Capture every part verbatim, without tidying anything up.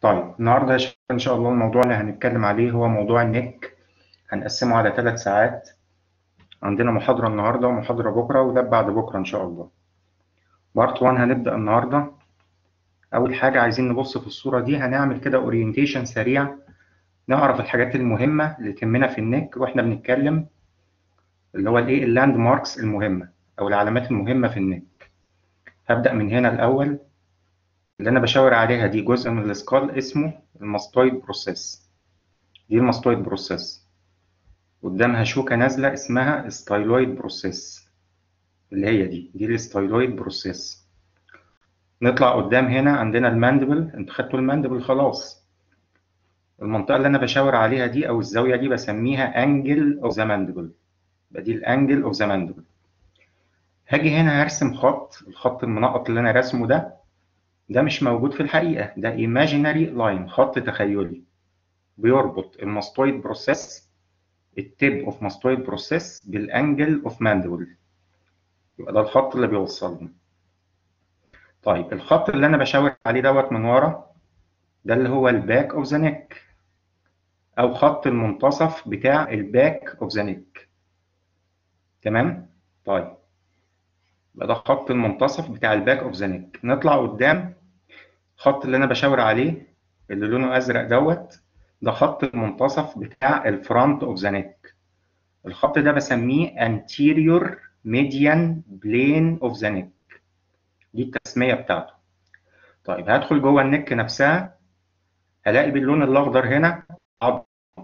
طيب النهارده يا شباب ان شاء الله الموضوع اللي هنتكلم عليه هو موضوع النك. هنقسمه على ثلاث ساعات. عندنا محاضرة النهارده ومحاضرة بكرة وده بعد بكرة ان شاء الله. بارت واحد هنبدأ النهارده. اول حاجة عايزين نبص في الصورة دي، هنعمل كده اورينتيشن سريع، نعرف الحاجات المهمة اللي تهمنا في النك واحنا بنتكلم، اللي هو الايه اللاند ماركس المهمة او العلامات المهمة في النك. هبدأ من هنا الاول. اللي انا بشاور عليها دي جزء من السكال اسمه الماستويد بروسيس. دي الماستويد بروسيس. قدامها شوكة نازلة اسمها ستايلويد بروسيس، اللي هي دي دي الستايلويد بروسيس. نطلع قدام هنا عندنا الماندبل. انتوا خدتوا الماندبل خلاص. المنطقة اللي أنا بشاور عليها دي أو الزاوية دي بسميها أنجل أوف ذا ماندبل. يبقى دي الأنجل أوف ذا ماندبل. هاجي هنا هرسم خط، الخط المنقط اللي أنا راسمه ده ده مش موجود في الحقيقة، ده imaginary line، خط تخيلي بيربط الماستويد بروسيس، التيب اوف ماستويد بروسيس بالانجل اوف ماندبل. يبقى ده الخط اللي بيوصلهم. طيب الخط اللي انا بشاور عليه دوت من ورا ده اللي هو الباك اوف ذا نيك، او خط المنتصف بتاع الباك اوف ذا نيك. تمام؟ طيب يبقى ده خط المنتصف بتاع الباك اوف ذا نيك. نطلع قدام. الخط اللي انا بشاور عليه اللي لونه ازرق دوت ده خط المنتصف بتاع الفرونت اوف ذا نيك. الخط ده بسميه anterior median plane of the neck. دي التسمية بتاعته. طيب هدخل جوه النك نفسها، هلاقي باللون الاخضر هنا عظمه.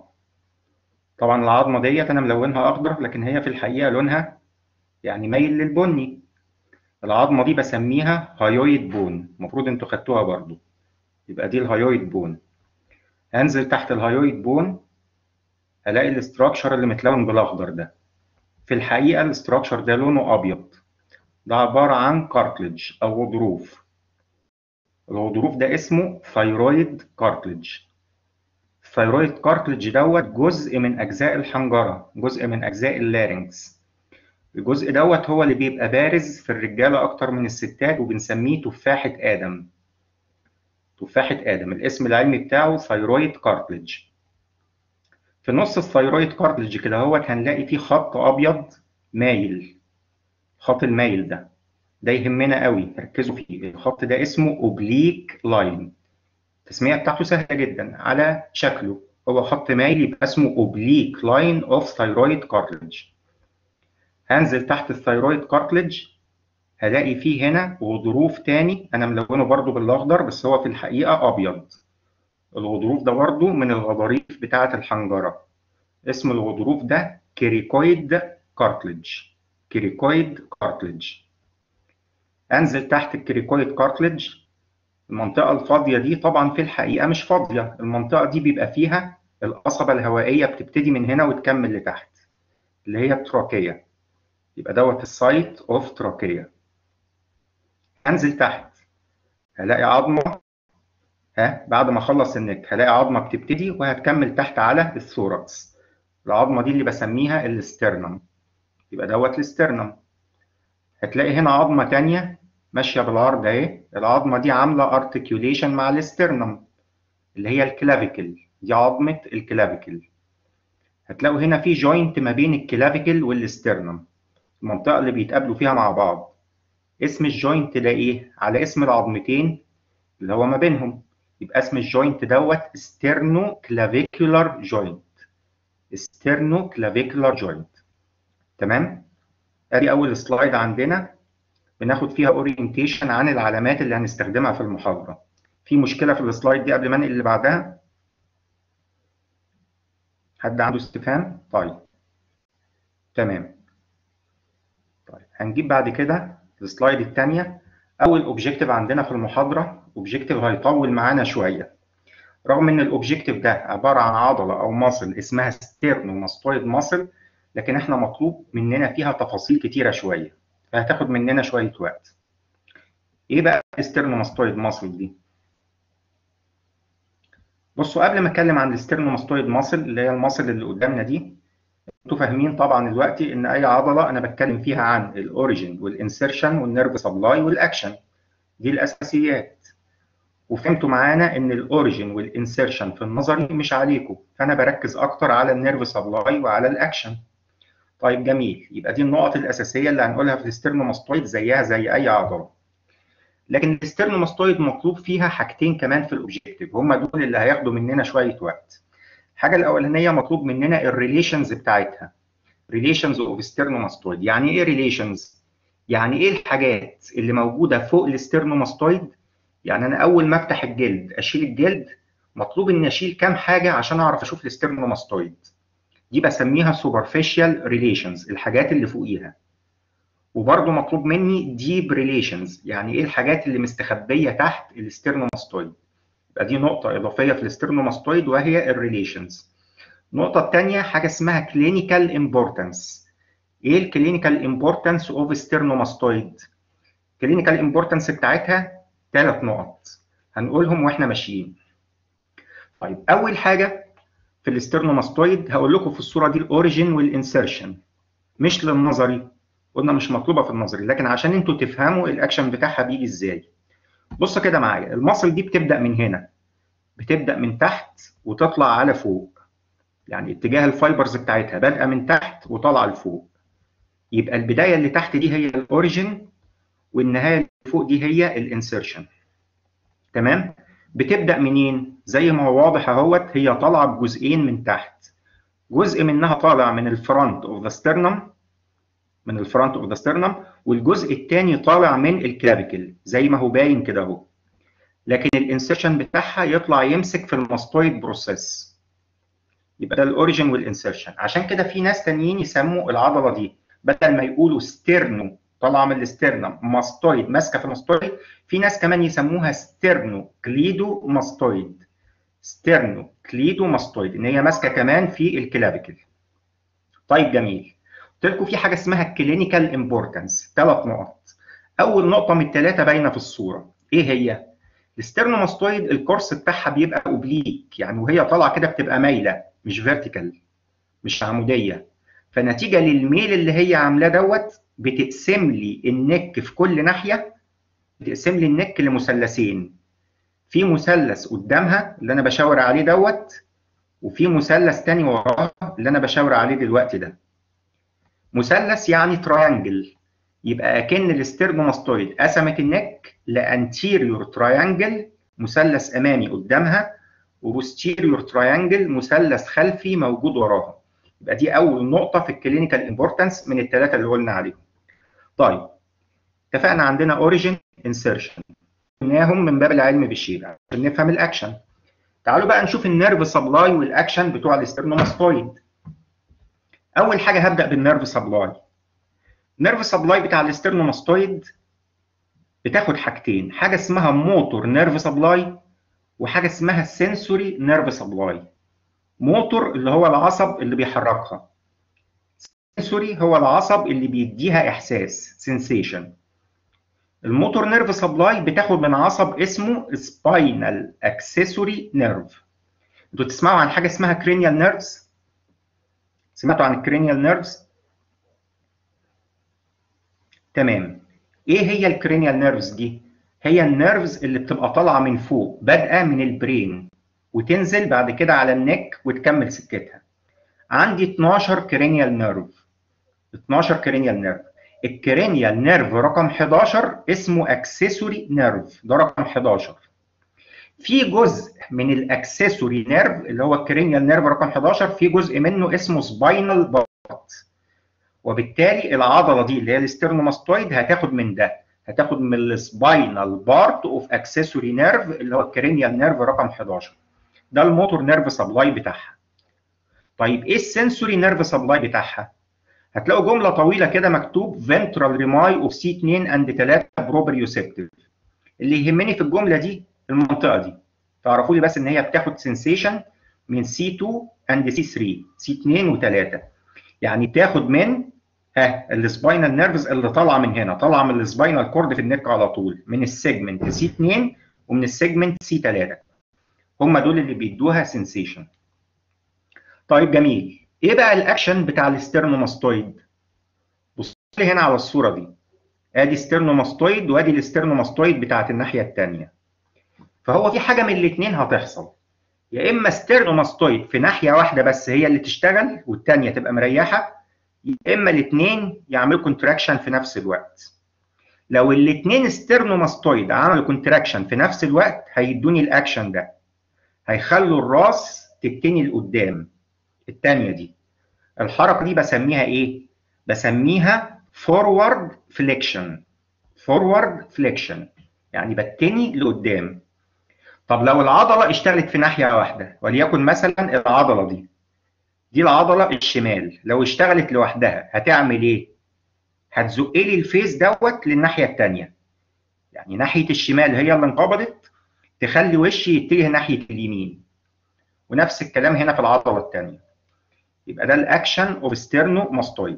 طبعا العظمه ديت انا ملونها اخضر، لكن هي في الحقيقه لونها يعني مايل للبني. العظمه دي بسميها هايويد بون، المفروض انتوا خدتوها برضو. يبقى دي الهايويد بون. هنزل تحت الهايويد بون، هلاقي الاستراكشر اللي متلون بالاخضر ده. في الحقيقه الاستراكشر ده لونه ابيض. ده عباره عن كارتلج او غضروف. الغضروف ده اسمه ثايرويد كارتلج. الثايرويد كارتلج دوت جزء من اجزاء الحنجره، جزء من اجزاء اللارynx. الجزء دوت هو اللي بيبقى بارز في الرجاله اكتر من الستات، وبنسميه تفاحه ادم. تفاحه ادم الاسم العلمي بتاعه ثايرويد كارتلج. في نص الثايرويد كارتلج كده هوت هنلاقي فيه خط ابيض مايل. الخط المايل ده ده يهمنا قوي، ركزوا فيه. الخط ده اسمه اوبليك لاين. التسميه بتاعته سهله جدا، على شكله هو خط مايل يبقى اسمه اوبليك لاين اوف ثايرويد كارتلج. هنزل تحت الثايرويد كارتلج، هلاقي فيه هنا غضروف تاني انا ملونه برضو بالاخضر، بس هو في الحقيقه ابيض. الغضروف ده برضو من الغضاريف بتاعه الحنجره. اسم الغضروف ده كريكويد كارتلج. كريكويد كارتلج. انزل تحت الكريكويد كارتلج. المنطقة الفاضية دي طبعا في الحقيقة مش فاضية، المنطقة دي بيبقى فيها القصبة الهوائية بتبتدي من هنا وتكمل لتحت، اللي هي التراكية. يبقى دوت السايت اوف تراكية. انزل تحت هلاقي عظمة. ها بعد ما اخلص النك هلاقي عظمة بتبتدي وهتكمل تحت على الثوركس. العظمة دي اللي بسميها الاسترنم. يبقى دوت الاسترنم. هتلاقي هنا عظمة تانية ماشية بالعرض اهي. العظمة دي عاملة ارتكيوليشن مع الاسترنم، اللي هي الكلافيكل. دي عظمة الكلافيكل. هتلاقوا هنا في جوينت ما بين الكلافيكل والاسترنم، المنطقة اللي بيتقابلوا فيها مع بعض. اسم الجوينت ده ايه؟ على اسم العظمتين اللي هو ما بينهم. يبقى اسم الجوينت دوت ستيرنو كلافيكولار جوينت. ستيرنو كلافيكولار جوينت. تمام؟ ادي اول سلايد عندنا بناخد فيها اورينتيشن عن العلامات اللي هنستخدمها في المحاضرة. في مشكلة في السلايد دي قبل ما انقل اللي بعدها؟ حد عنده استفهام؟ طيب تمام. طيب هنجيب بعد كده السلايد الثانية. أول أوبجيكتيف عندنا في المحاضرة أوبجيكتيف هيطول معانا شوية، رغم إن الأوبجيكتيف ده عبارة عن عضلة أو ماسل اسمها ستيرنوماستويد ماسل، لكن إحنا مطلوب مننا فيها تفاصيل كتيرة شوية، فهتاخد مننا شوية وقت. إيه بقى الستيرنوماستويد ماسل دي؟ بصوا قبل ما أتكلم عن الستيرنوماستويد ماسل اللي هي الماسل اللي قدامنا دي، انتوا فاهمين طبعا دلوقتي ان اي عضله انا بتكلم فيها عن الاوريجين والانسيرشن والنيرف سبلاي والاكشن. دي الاساسيات. وفهمتوا معانا ان الاوريجن والانسيرشن في النظري مش عليكم، فانا بركز اكتر على النيرف سبلاي وعلى الاكشن. طيب جميل، يبقى دي النقط الاساسيه اللي هنقولها في الاسترنوماستويد زيها زي اي عضله. لكن الاسترنوماستويد مطلوب فيها حاجتين كمان في الاوبجيكتيف، هم دول اللي هياخدوا مننا شويه وقت. الحاجه الاولانيه مطلوب مننا الريليشنز بتاعتها. ريليشنز اوف ستيرنوماستويد، يعني ايه ريليشنز؟ يعني ايه الحاجات اللي موجوده فوق الاسترنوماستويد؟ يعني انا اول ما افتح الجلد اشيل الجلد، مطلوب اني اشيل كام حاجه عشان اعرف اشوف الاسترنوماستويد. دي بسميها سوبرفيشال ريليشنز، الحاجات اللي فوقيها. وبرضه مطلوب مني ديب ريليشنز، يعني ايه الحاجات اللي مستخبيه تحت الاسترنوماستويد. يبقى دي نقطه اضافيه في الاسترنوماستويد وهي الريليشنز. النقطه الثانيه حاجه اسمها كلينيكال امبورتنس. ايه الكلينيكال امبورتنس اوف ستيرنوماستويد؟ الكلينيكال امبورتنس بتاعتها ثلاث نقط هنقولهم واحنا ماشيين. طيب اول حاجه في الاسترنوماستويد هقول لكم في الصوره دي الاوريجين والانسيرشن، مش للنظري، قلنا مش مطلوبه في النظري، لكن عشان انتوا تفهموا الاكشن بتاعها بيجي ازاي. بص كده معايا، المصل دي بتبدا من هنا، بتبدا من تحت وتطلع على فوق، يعني اتجاه الفايبرز بتاعتها بادئه من تحت وطالعه لفوق. يبقى البدايه اللي تحت دي هي الاوريجين، والنهايه اللي فوق دي هي الانسيرشن. تمام؟ بتبدا منين؟ زي ما هو واضح اهوت، هي طالعه بجزئين من تحت. جزء منها طالع من الفرونت اوف ذا سترنم، من الفرونت اوف ذا سترنم، والجزء الثاني طالع من الكلافيكل زي ما هو باين كده اهو. لكن الانسيرشن بتاعها يطلع يمسك في الماستويد بروسيس. يبقى ده الاوريجين والانسيرشن. عشان كده في ناس تانيين يسموا العضله دي بدل ما يقولوا ستيرنو طالعه من الاسترنم ماستويد ماسكه في الماستويد، في ناس كمان يسموها ستيرنو كليدو ماستويد. ستيرنو كليدو ماستويد، ان هي ماسكه كمان في الكلافيكل. طيب جميل. قلت لكم في حاجه اسمها كلينيكال امبورتنس، ثلاث نقط. اول نقطه من الثلاثه باينه في الصوره، ايه هي؟ الستيرنوماستويد الكورس بتاعها بيبقى اوبليك، يعني وهي طالعه كده بتبقى مايله، مش فيرتيكال، مش عموديه. فنتيجه للميل اللي هي عاملاه دوت بتقسم لي النك في كل ناحيه، بتقسم لي النك لمثلثين. في مثلث قدامها اللي انا بشاور عليه دوت، وفي مثلث تاني وراها اللي انا بشاور عليه دلوقتي ده. مثلث يعني تراينجل، يبقى اكن الاسترنوماستويد قسمت النك لانتيريور تراينجل، مثلث امامي قدامها، وبوستيريور تراينجل، مثلث خلفي موجود وراها. يبقى دي اول نقطه في الكلينيكال امبورتنس من الثلاثه اللي قلنا عليهم. طيب اتفقنا عندنا اوريجين انسيرشن، قلناهم من باب العلم بالشيء عشان نفهم الاكشن. تعالوا بقى نشوف النيرف سبلاي والاكشن بتوع الاسترنوماستويد. اول حاجه هبدا بالنيرف سبلاي. النيرف سبلاي بتاع الاسترنوماستويد بتاخد حاجتين، حاجه اسمها موتور نيرف سبلاي وحاجه اسمها سنسوري نيرف سبلاي. موتور اللي هو العصب اللي بيحركها، سنسوري هو العصب اللي بيديها احساس سنسيشن. الموتور نيرف سبلاي بتاخد من عصب اسمه سباينال اكسسوري نيرف. انتوا تسمعوا عن حاجه اسمها كرينيال نيرفز؟ سمعتوا عن الكرينيال نيرفز؟ تمام. ايه هي الكرينيال نيرفز دي؟ هي النيرفز اللي بتبقى طالعه من فوق، بادئه من البرين وتنزل بعد كده على النك وتكمل سكتها. عندي اتناشر كرينيال نيرف. اتناشر كرينيال نيرف. الكرينيال نيرف رقم حداشر اسمه اكسسوري نيرف، ده رقم حداشر. في جزء من الاكسسوري نيرف اللي هو الكرينيال نيرف رقم حداشر، في جزء منه اسمه سباينال بارت. وبالتالي العضله دي اللي هي الاسترنوماستويد هتاخد من ده، هتاخد من السباينال بارت اوف اكسسوري نيرف اللي هو الكرينيال نيرف رقم حداشر. ده الموتور نيرف سبلاي بتاعها. طيب ايه السنسوري نيرف سبلاي بتاعها؟ هتلاقوا جمله طويله كده مكتوب ventral remi of سي اتنين and ثلاثة proprioceptive. اللي يهمني في الجمله دي المنطقه دي، تعرفوا لي بس ان هي بتاخد سنسيشن من سي اتنين and سي تلاتة، سي اتنين وتلاتة. يعني بتاخد من ها السباينال نيرفز اللي طالعه من هنا، طالعه من السباينال كورد في النك على طول، من السيجمنت سي اتنين ومن السيجمنت سي تلاتة. هم دول اللي بيدوها سنسيشن. طيب جميل. ايه بقى الاكشن بتاع الاسترنوماستويد؟ بص لي هنا على الصوره دي، ادي ستيرنوماستويد وادي الاسترنوماستويد بتاعت الناحيه الثانيه. فهو في حاجه من الاثنين هتحصل، يا اما ستيرنوماستويد في ناحيه واحده بس هي اللي تشتغل والثانيه تبقى مريحه، يا اما الاثنين يعملوا كونتراكشن في نفس الوقت. لو الاثنين ستيرنوماستويد عملوا كونتراكشن في نفس الوقت هيدوني الاكشن ده، هيخلوا الراس تتني لقدام. الثانيه دي الحركه دي بسميها ايه؟ بسميها فورورد فليكشن. فورورد فليكشن يعني بتني لقدام. طب لو العضله اشتغلت في ناحيه واحده، وليكن مثلا العضله دي دي العضله الشمال، لو اشتغلت لوحدها هتعمل ايه؟ هتزق لي الفيس دوت للناحيه الثانيه، يعني ناحيه الشمال هي اللي انقبضت تخلي وشي يتجه ناحيه اليمين، ونفس الكلام هنا في العضله الثانيه. يبقى ده الاكشن اوف ستيرنوماستويد.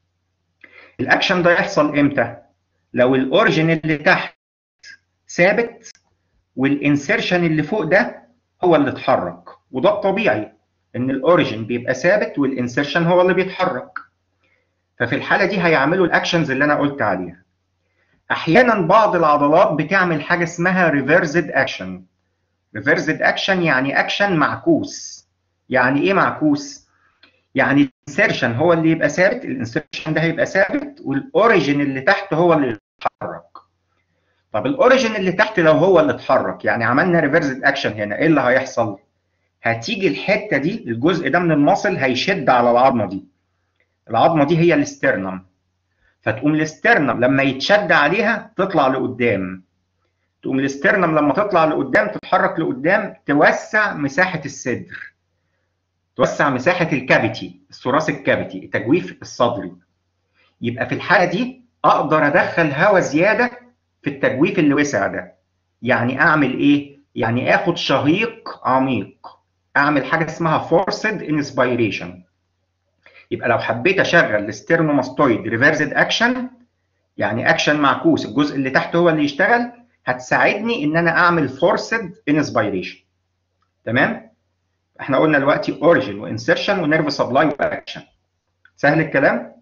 الاكشن ده يحصل امتى؟ لو الاوريجن اللي تحت ثابت والانسيرشن اللي فوق ده هو اللي اتحرك، وده الطبيعي ان الاوريجن بيبقى ثابت والانسيرشن هو اللي بيتحرك. ففي الحاله دي هيعملوا الاكشنز اللي انا قلت عليها. احيانا بعض العضلات بتعمل حاجه اسمها ريفرسد اكشن. ريفرسد اكشن يعني اكشن معكوس. يعني ايه معكوس؟ يعني الانسيرشن هو اللي يبقى ثابت، الانسيرشن ده هيبقى ثابت والاوريجن اللي تحت هو اللي يتحرك. طب الاوريجن اللي تحت لو هو اللي اتحرك، يعني عملنا ريفرسد اكشن هنا، ايه اللي هيحصل؟ هتيجي الحته دي، الجزء ده من المصل هيشد على العظمه دي. العظمه دي هي الاسترنم، فتقوم الاسترنم لما يتشد عليها تطلع لقدام. تقوم الاسترنم لما تطلع لقدام تتحرك لقدام، توسع مساحه الصدر، توسع مساحه الكافيتي، الثوراسيك كافيتي، التجويف الصدري. يبقى في الحاله دي اقدر ادخل هواء زياده في التجويف اللي وسع ده. يعني اعمل ايه؟ يعني اخد شهيق عميق، اعمل حاجه اسمها فورسد انسبيريشن. يبقى لو حبيت اشغل الستيرنوماستويد ريفرسد اكشن، يعني اكشن معكوس الجزء اللي تحت هو اللي يشتغل، هتساعدني ان انا اعمل فورسد انسبيريشن. تمام؟ احنا قلنا دلوقتي اوريجن وانسيرشن ونيرف سبلاي واكشن. سهل الكلام؟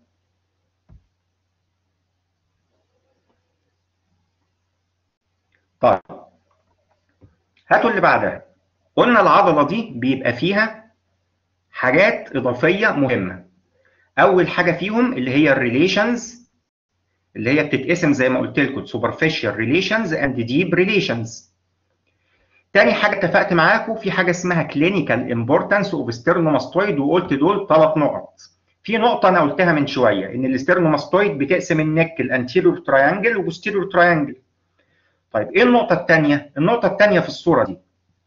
طيب هاتوا اللي بعدها. قلنا العضله دي بيبقى فيها حاجات اضافيه مهمه. اول حاجه فيهم اللي هي الريليشنز، اللي هي بتتقسم زي ما قلت لكم سوبرفيشال ريليشنز اند ديب ريليشنز. تاني حاجه اتفقت معاكم في حاجه اسمها كلينيكال امبورتانس اوف ستيرنوماستويد، وقلت دول ثلاث نقط. في نقطه انا قلتها من شويه ان الستيرنوماستويد بتقسم النك الانتيريور تراينجل وبوستيريور تراينجل. طيب ايه النقطه الثانيه؟ النقطه الثانيه في الصوره دي،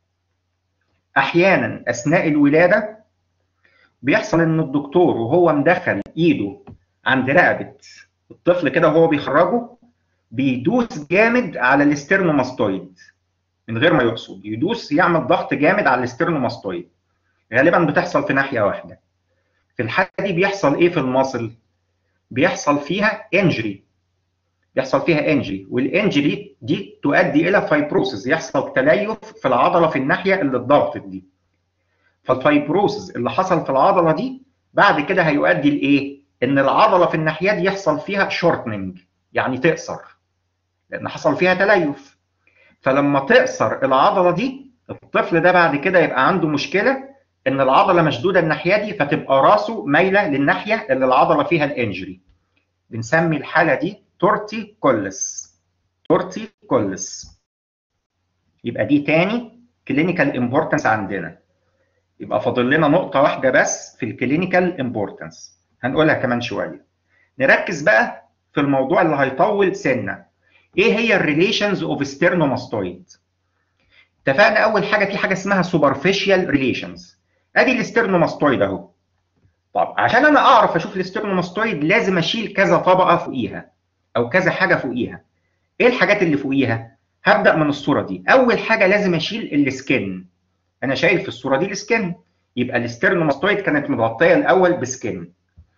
احيانا اثناء الولاده بيحصل ان الدكتور وهو مدخل ايده عند رقبه الطفل كده وهو بيخرجه بيدوس جامد على الاسترنوماستويد من غير ما يقصد، يدوس يعمل ضغط جامد على الاسترنوماستويد. غالبا بتحصل في ناحيه واحده. في الحاله دي بيحصل ايه في المصل؟ بيحصل فيها انجري، بيحصل فيها انجري، والانجري دي تؤدي الى فايبروسيس، يحصل تليف في العضله في الناحيه اللي اتضغطت دي. فالفايبروسيس اللي حصل في العضله دي بعد كده هيؤدي لايه؟ ان العضله في الناحيه دي يحصل فيها شورتنج، يعني تقصر، لان حصل فيها تليف. فلما تقصر العضله دي، الطفل ده بعد كده يبقى عنده مشكله ان العضله مشدوده الناحيه دي، فتبقى راسه مايله للناحيه اللي العضله فيها الانجري. بنسمي الحاله دي تورتي كولس. تورتي كولس. يبقى دي تاني كلينيكال امبورتنس عندنا. يبقى فاضل لنا نقطه واحده بس في الكلينيكال امبورتنس، هنقولها كمان شويه. نركز بقى في الموضوع اللي هيطول سنه. ايه هي الريليشنز اوف ستيرنوماستويد؟ اتفقنا اول حاجه في حاجه اسمها سوبرفيشال ريليشنز. ادي الاسترنوماستويد اهو. طب عشان انا اعرف اشوف الاسترنوماستويد لازم اشيل كذا طبقه فوقيها او كذا حاجه فوقيها. ايه الحاجات اللي فوقيها؟ هبدا من الصوره دي. اول حاجه لازم اشيل السكن. انا شايل في الصوره دي السكن، يبقى الاسترنوماستويد كانت متغطيه الاول بسكن.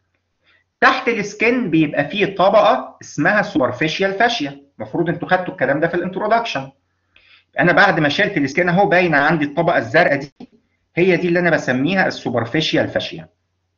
تحت السكن بيبقى فيه طبقه اسمها سوبرفيشال فاشيا. المفروض انتوا خدتوا الكلام ده في الانترودكشن. انا بعد ما شلت السكن اهو باينه عندي الطبقه الزرقاء دي، هي دي اللي انا بسميها السوبرفيشال فاشيا.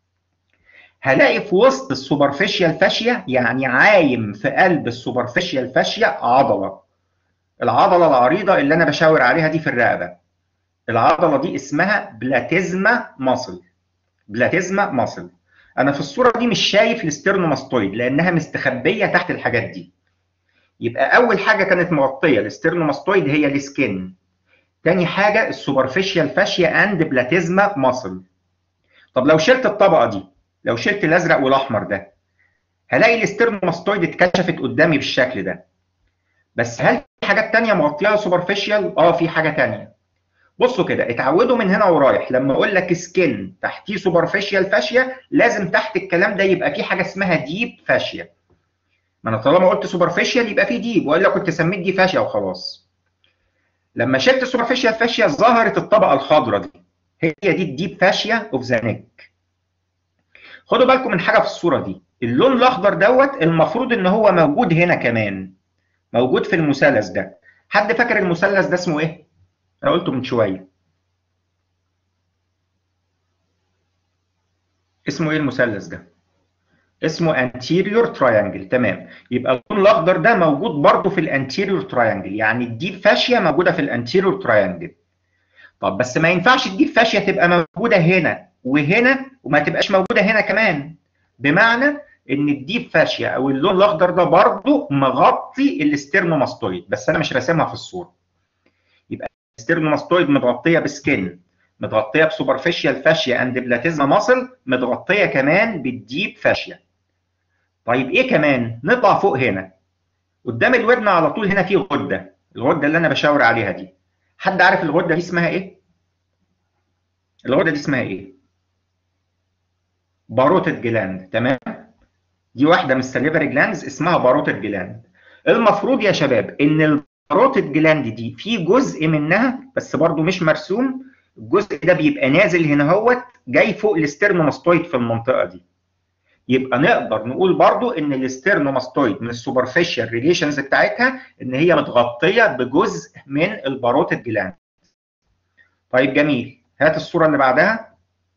هلاقي في وسط السوبرفيشال فاشيا، يعني عايم في قلب السوبرفيشال فاشيا، عضله. العضله العريضه اللي انا بشاور عليها دي في الرقبه، العضله دي اسمها بلاتيزما ماسل. بلاتيزما ماسل. انا في الصوره دي مش شايف الاسترنوماستويد لانها مستخبيه تحت الحاجات دي. يبقى اول حاجه كانت مغطيه الاسترنوماستويد هي السكين. تاني حاجه السوبرفيشال فاشيا اند بلاتيزما ماسل. طب لو شلت الطبقه دي، لو شلت الازرق والاحمر ده، هلاقي الاسترنوماستويد اتكشفت قدامي بالشكل ده. بس هل في حاجات تانيه مغطياها سوبرفيشال؟ اه في حاجه تانيه. بصوا كده، اتعودوا من هنا ورايح لما اقول لك سكين تحتيه سوبرفيشال فاشيا لازم تحت الكلام ده يبقى في حاجه اسمها ديب فاشيا. ما انا طالما قلت سوبرفيشال يبقى في ديب، والا كنت سميت دي فاشيا وخلاص. لما شلت السوبرفيشال فاشيا ظهرت الطبقه الخضراء دي، هي دي الديب فاشيا اوف ذا نيك. خدوا بالكم من حاجه في الصوره دي، اللون الاخضر دوت المفروض ان هو موجود هنا كمان، موجود في المثلث ده. حد فاكر المثلث ده اسمه ايه؟ انا قلته من شويه. اسمه ايه المثلث ده؟ اسمه anterior triangle. تمام، يبقى اللون الاخضر ده موجود برضه في الانتيريور تراينجل، يعني الديب فاشيا موجوده في الانتيريور تراينجل. طب بس ما ينفعش الديب فاشيا تبقى موجوده هنا وهنا وما تبقاش موجوده هنا كمان، بمعنى ان الديب فاشيا او اللون الاخضر ده برضه مغطي الاسترنوماستويد، بس انا مش راسمها في الصوره. يبقى الاسترنوماستويد متغطيه بسكين، متغطيه بسوبرفيشال فاشيا اند بلاتيزما ماسل، متغطيه كمان بالديب فاشيا. طيب ايه كمان؟ نطلع فوق هنا قدام الودن على طول، هنا في غده، الغده اللي انا بشاور عليها دي. حد عارف الغده دي اسمها ايه؟ الغده دي اسمها ايه؟ باروتيد جلاند. تمام، دي واحده من السليفري جلاندز اسمها باروتيد جلاند. المفروض يا شباب ان الباروتيد جلاند دي في جزء منها بس برضو مش مرسوم، الجزء ده بيبقى نازل هنا اهوت جاي فوق الاسترنوماستويد في المنطقه دي. يبقى نقدر نقول برضو ان الاسترنوماستويد من السوبرفيشال ريليشنز بتاعتها ان هي متغطيه بجزء من الباروتيد جلاند. طيب جميل، هات الصوره اللي بعدها.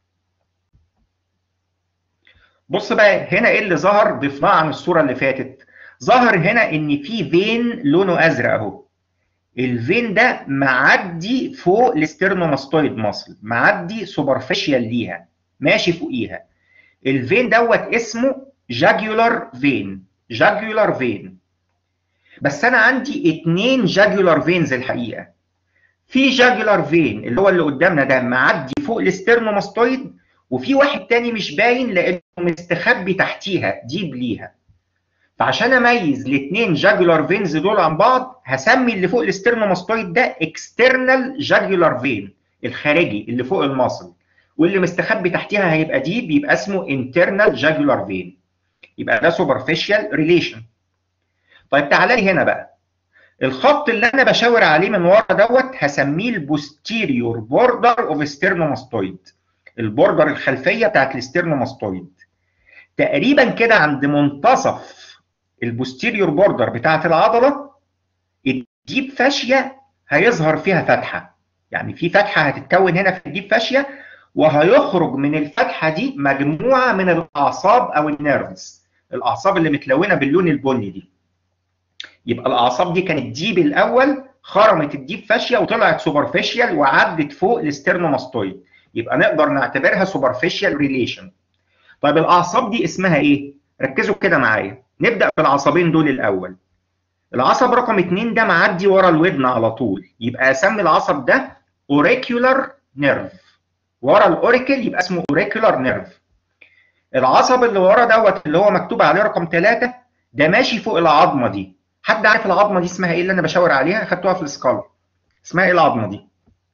بص بقى هنا ايه اللي ظهر ضفناه عن الصوره اللي فاتت. ظهر هنا ان في فين لونه ازرق اهو. الفين ده معدي فوق الاسترنوماستويد ماسل، معدي سوبرفيشال ليها، ماشي فوقيها. الفين دوت اسمه جاجولار فين. جاجولار فين. بس انا عندي اتنين جاجولار فينز الحقيقه. في جاجولار فين اللي هو اللي قدامنا ده معدي فوق الاسترنوماستويد، وفي واحد تاني مش باين لانه مستخبي تحتيها ديب ليها. فعشان اميز الاثنين جاجولار فينز دول عن بعض هسمي اللي فوق الاسترنوماستويد ده اكسترنال جاجولار فين، الخارجي اللي فوق المصل، واللي مستخبي تحتيها هيبقى ديب، يبقى اسمه انترنال جاجولار فين. يبقى ده سوبرفيشال ريليشن. طيب تعالى لي هنا بقى، الخط اللي انا بشاور عليه من ورا دوت هسميه البوستيريور بوردر اوف ستيرنوماستويد، البوردر الخلفيه بتاعت الاسترنوماستويد. تقريبا كده عند منتصف البوستيريور بوردر بتاعت العضله الديب فاشيا هيظهر فيها فتحه، يعني في فتحه هتتكون هنا في الديب فاشيا، وهيخرج من الفتحه دي مجموعه من الاعصاب او النيرفز، الاعصاب اللي متلونه باللون البني دي. يبقى الاعصاب دي كانت ديب الاول، خرمت الديب فاشيا وطلعت سوبرفيشال وعدت فوق الاسترنوماستويد، يبقى نقدر نعتبرها سوبرفيشال ريليشن. طيب الاعصاب دي اسمها ايه؟ ركزوا كده معايا، نبدا بالعصبين دول الاول. العصب رقم اتنين ده معدي ورا الودن على طول، يبقى اسمي العصب ده اوريكيولار نيرف. ورا الاوريكل يبقى اسمه اوريكيولار نيرف. العصب اللي ورا دوت اللي هو مكتوب عليه رقم ثلاثة ده ماشي فوق العظمه دي. حد عارف العظمه دي اسمها ايه اللي انا بشاور عليها؟ خدتوها في السكال. اسمها ايه العظمه دي؟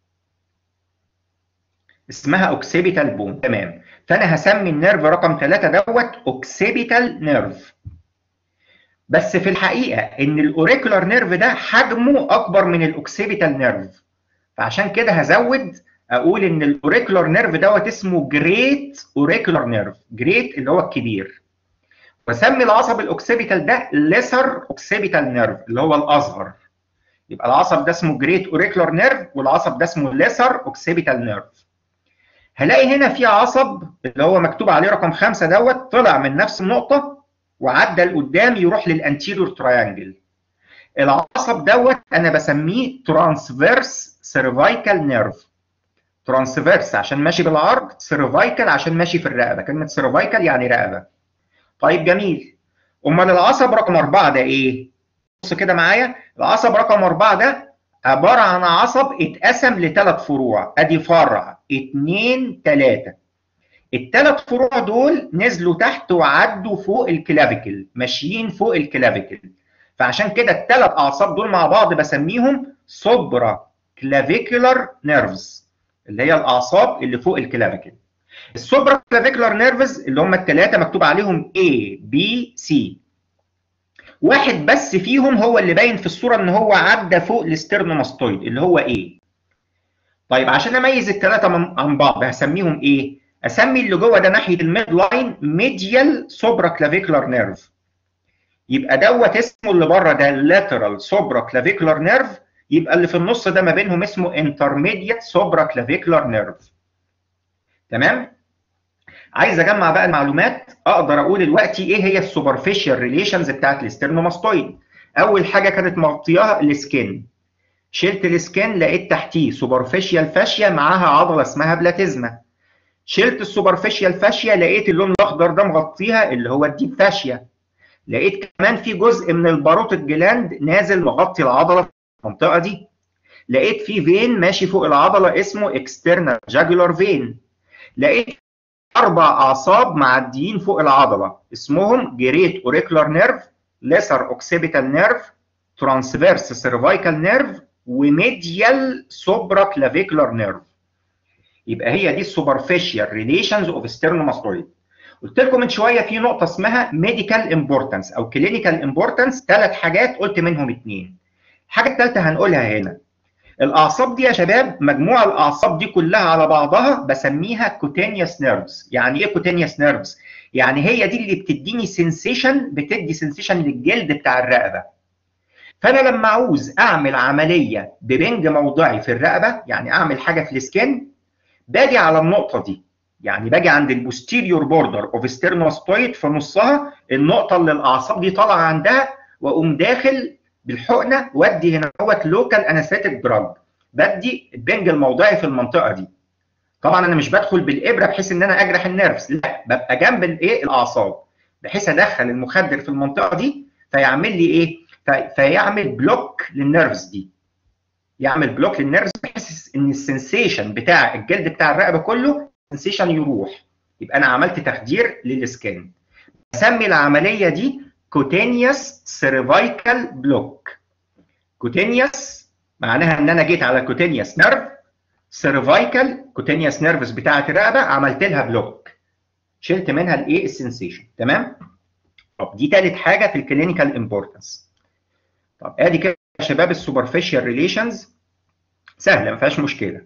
اسمها اوكسيبيتال بون. تمام، فانا هسمي النيرف رقم ثلاثة دوت اوكسيبيتال نيرف. بس في الحقيقه ان الاوريكولار نيرف ده حجمه اكبر من الاوكسيبيتال نيرف، فعشان كده هزود اقول ان الاوريكولار نيرف دوت اسمه جريت اوريكولار نيرف، جريت اللي هو الكبير. واسمي العصب الاوكسيبيتال ده ليسر اوكسيبيتال نيرف اللي هو الاصغر. يبقى العصب ده اسمه جريت اوريكولار نيرف والعصب ده اسمه ليسر اوكسيبيتال نيرف. هلاقي هنا في عصب اللي هو مكتوب عليه رقم خمسة دوت طلع من نفس النقطه وعدى لقدام يروح للانتيريور تراينجل. العصب دوت انا بسميه ترانسفيرس سيرفايكال نيرف. ترانسفيرس عشان ماشي بالعرض، سيرفايكال عشان ماشي في الرقبه. كلمه سيرفايكال يعني رقبه. طيب جميل. امال العصب رقم أربعة ده ايه؟ بص كده معايا، العصب رقم أربعة ده عباره عن عصب اتقسم لثلاث فروع. ادي فرع اتنين تلاته. الثلاث فروع دول نزلوا تحت وعدوا فوق الكلافيكل، ماشيين فوق الكلافيكل. فعشان كده الثلاث اعصاب دول مع بعض بسميهم سوبرا كلافيكولار نيرفز، اللي هي الاعصاب اللي فوق الكلافيكل. السوبرا كلافيكولار نيرفز اللي هم الثلاثه مكتوب عليهم A B C. واحد بس فيهم هو اللي باين في الصوره ان هو عدى فوق الاسترنوماستويد اللي هو A. طيب عشان اميز الثلاثه عن بعض هسميهم ايه؟ اسمي اللي جوه ده ناحيه الميد لاين ميديال سوبرا كلافيكولار نيرف. يبقى دوت اسمه اللي بره ده اللاترال سوبرا كلافيكولار نيرف. يبقى اللي في النص ده ما بينهم اسمه انترميديت سوبرا كلافيكولار نيرف. تمام؟ عايز اجمع بقى المعلومات، اقدر اقول دلوقتي ايه هي السوبرفيشال ريليشنز بتاعت الاسترنوماستويد. اول حاجه كانت مغطياها السكين. شلت السكين لقيت تحتيه سوبرفيشال فاشيا معاها عضله اسمها بلاتيزما. شلت السوبرفيشال فاشيا لقيت اللون الاخضر ده مغطيها اللي هو الديب فاشيا. لقيت كمان في جزء من الباروتيد جلاند نازل مغطي العضله في المنطقه دي. لقيت في فين ماشي فوق العضله اسمه اكسترنال جاجولار فين. لقيت اربع اعصاب معديين فوق العضله اسمهم جريت اوريكولار نيرف، ليسر اوكسيبيتال نيرف، ترانسفيرس سيرفايكال نيرف، وميديال سوبرا كلافيكولار نيرف. يبقى هي دي السوبرفيشال ريليشنز اوف ستيرنوماستويد. قلت لكم من شويه في نقطه اسمها ميديكال امبورتنس او كلينيكال امبورتنس، ثلاث حاجات قلت منهم اثنين. الحاجه الثالثه هنقولها هنا. الاعصاب دي يا شباب، مجموع الاعصاب دي كلها على بعضها بسميها كوتينيوس نيرفز. يعني ايه كوتينيوس نيرفز؟ يعني هي دي اللي بتديني سنسيشن، بتدي سنسيشن للجلد بتاع الرقبه. فانا لما عاوز اعمل عمليه ببنج موضعي في الرقبه، يعني اعمل حاجه في السكين، باجي على النقطه دي. يعني باجي عند البوستيريور بوردر اوف ستيرنوماستويد في نصها النقطه اللي الاعصاب دي طالعه عندها، واقوم داخل بالحقنه وادي هنا اهوت لوكال انستيك دراج، بدي البنج الموضعي في المنطقه دي. طبعا انا مش بدخل بالابره بحيث ان انا اجرح النيرفز، لا، ببقى جنب الايه الاعصاب بحيث ادخل المخدر في المنطقه دي فيعمل لي ايه؟ في فيعمل بلوك للنيرفز دي. يعمل بلوك للنيرفز بحيث ان السنسيشن بتاع الجلد بتاع الرقبه كله السنسيشن يروح. يبقى انا عملت تخدير للسكان. بسمي العمليه دي كوتينيوس سيرفايكال بلوك. كوتينيوس معناها ان انا جيت على كوتينيوس نيرف، سيرفايكال كوتينيوس نيرفز بتاعه الرقبه عملت لها بلوك، شلت منها الايه السنسيشن. تمام؟ طب دي ثالث حاجه في الكلينيكال امبورتنس. طب ادي كده يا شباب السوبرفيشال ريليشنز، سهله ما فيهاش مشكله.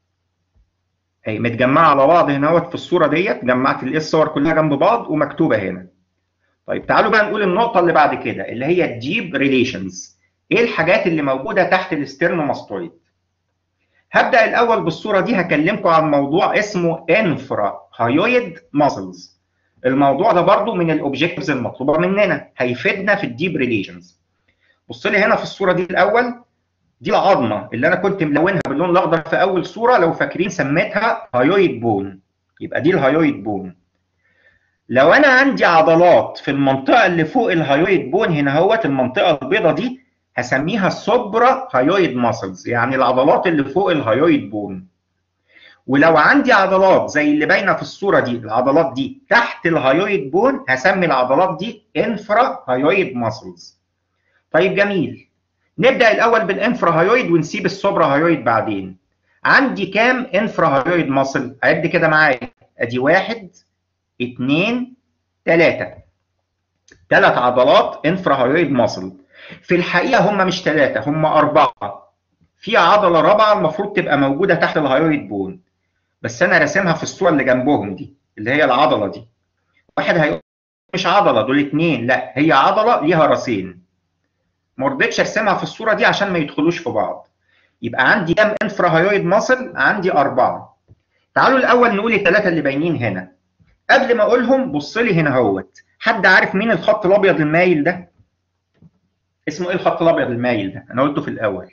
هي متجمعه على بعض هنا اهوت في الصوره ديت، جمعت الايه الصور كلها جنب بعض ومكتوبه هنا. طيب تعالوا بقى نقول النقطه اللي بعد كده اللي هي الديب ريليشنز. ايه الحاجات اللي موجوده تحت الاسترنوماستويد؟ هبدا الاول بالصوره دي، هكلمكم عن موضوع اسمه انفرا هايويد ماسلز. الموضوع ده برضو من الاوبجكتيفز المطلوبه مننا، هيفيدنا في الديب ريليشنز. بص لي هنا في الصوره دي الاول، دي العظمه اللي انا كنت ملونها باللون الاخضر في اول صوره، لو فاكرين سميتها هايويد بون. يبقى دي الهايويد بون. لو انا عندي عضلات في المنطقه اللي فوق الهايويد بون هنا اهوت، المنطقه البيضاء دي هسميها السوبرا هايويد ماسلز، يعني العضلات اللي فوق الهايويد بون. ولو عندي عضلات زي اللي باينه في الصوره دي، العضلات دي تحت الهايويد بون، هسمي العضلات دي انفرا هايويد ماسلز. طيب جميل. نبدا الاول بالانفرا هايويد ونسيب السوبرا هايويد بعدين. عندي كام انفرا هايويد ماسل؟ عد كده معايا. ادي واحد اثنين ثلاثة. ثلاث عضلات انفرا هايويد ماسل. في الحقيقه هم مش ثلاثه، هم اربعه. في عضله رابعه المفروض تبقى موجوده تحت الهايويد بون، بس انا راسمها في الصوره اللي جنبهم دي اللي هي العضله دي. واحد هيقول مش عضله، دول اثنين. لا، هي عضله ليها راسين. ما رضيتش ارسمها في الصوره دي عشان ما يدخلوش في بعض. يبقى عندي كام انفرا هايويد ماسل؟ عندي اربعه. تعالوا الاول نقول الثلاثه اللي باينين هنا. قبل ما اقولهم بص لي هنا اهوت. حد عارف مين الخط الابيض المايل ده؟ اسمه ايه الخط الابيض المايل ده؟ انا قلته في الاول.